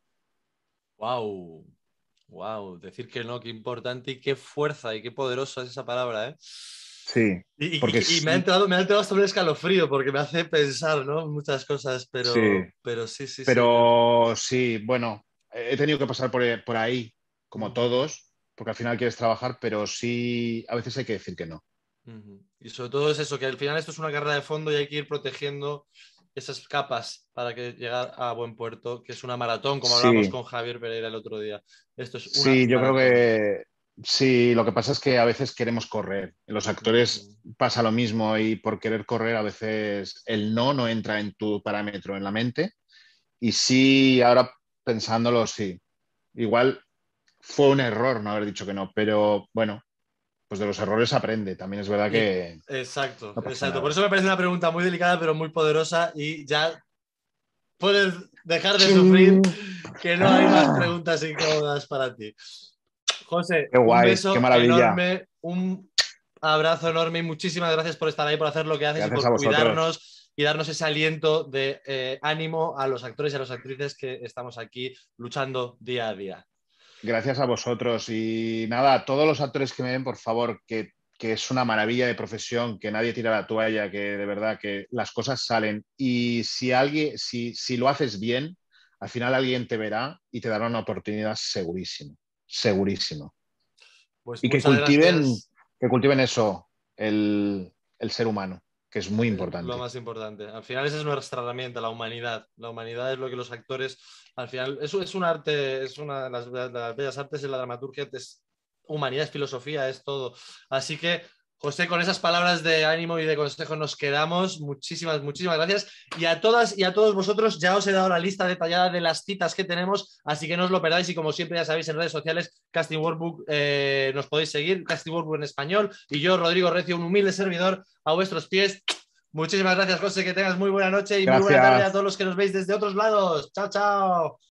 Speaker 1: Wow, wow, decir que no, qué importante y qué fuerza y qué poderosa es esa palabra, ¿eh?
Speaker 2: Sí,
Speaker 1: Y,
Speaker 2: porque
Speaker 1: y- y me ha
Speaker 2: sí,
Speaker 1: entrado, me ha entrado hasta un escalofrío porque me hace pensar, ¿no? Muchas cosas,
Speaker 2: sí,
Speaker 1: pero, pero sí, sí, sí.
Speaker 2: pero sí, bueno, he tenido que pasar por, por ahí, como
Speaker 1: Ujú,
Speaker 2: todos, porque al final quieres trabajar, pero sí, a veces hay que decir que no.
Speaker 1: ujú. Y sobre todo es eso, que al final esto es una carrera de fondo y hay que ir protegiendo esas capas para que llegar a buen puerto, que es una maratón, como hablábamos
Speaker 2: Sí,
Speaker 1: con Javier Pereira el otro día. Esto es una
Speaker 2: sí, yo creo
Speaker 1: maratón.
Speaker 2: que sí, lo que pasa es que a veces queremos correr. En los actores
Speaker 1: Ujú.
Speaker 2: pasa lo mismo y por querer correr a veces el no no entra en tu parámetro en la mente. Y sí, ahora pensándolo, sí. Igual fue un error no haber dicho que no, pero bueno, pues de los errores se aprende. También es verdad
Speaker 1: Y,
Speaker 2: que
Speaker 1: exacto,
Speaker 2: no pasa
Speaker 1: exacto. Por
Speaker 2: nada.
Speaker 1: eso me parece una pregunta muy delicada, pero muy poderosa y ya puedes dejar de sufrir,
Speaker 2: ¡Chin!
Speaker 1: que no hay más
Speaker 2: ¡Ah!
Speaker 1: preguntas incómodas para ti. José,
Speaker 2: ¡Qué
Speaker 1: un
Speaker 2: guay! ¡Qué
Speaker 1: beso
Speaker 2: maravilla!
Speaker 1: enorme, un abrazo enorme y muchísimas gracias por estar ahí, por hacer lo que haces y
Speaker 2: Gracias
Speaker 1: por
Speaker 2: a vosotros.
Speaker 1: cuidarnos y darnos ese aliento de eh, ánimo a los actores y a las actrices que estamos aquí luchando día a día.
Speaker 2: Gracias a vosotros. Y nada, a todos los actores que me ven, por favor, que, que es una maravilla de profesión, que nadie tira la toalla, que de verdad que las cosas salen. Y si alguien, si, si lo haces bien, al final alguien te verá y te dará una oportunidad segurísimo, segurísimo.
Speaker 1: Pues
Speaker 2: Y que
Speaker 1: muchas
Speaker 2: cultiven,
Speaker 1: gracias.
Speaker 2: que cultiven eso, el, el ser humano, que es muy
Speaker 1: Es lo
Speaker 2: importante.
Speaker 1: más importante. Al final esa es nuestra herramienta, la humanidad. La humanidad es lo que los actores, al final, eso es un arte, es una de las, de las bellas artes, es la dramaturgia, es humanidad, es filosofía, es todo. Así que, José, con esas palabras de ánimo y de consejo nos quedamos. Muchísimas, muchísimas gracias. Y a todas y a todos vosotros ya os he dado la lista detallada de las citas que tenemos, así que no os lo perdáis y como siempre ya sabéis en redes sociales, Casting Workbook, eh, nos podéis seguir, Casting Workbook en español, y yo, Rodrigo Recio, un humilde servidor a vuestros pies. Muchísimas gracias, José, que tengas muy buena noche y muy buena tarde a
Speaker 2: Gracias.
Speaker 1: todos los que nos veis desde otros lados. Chao, chao.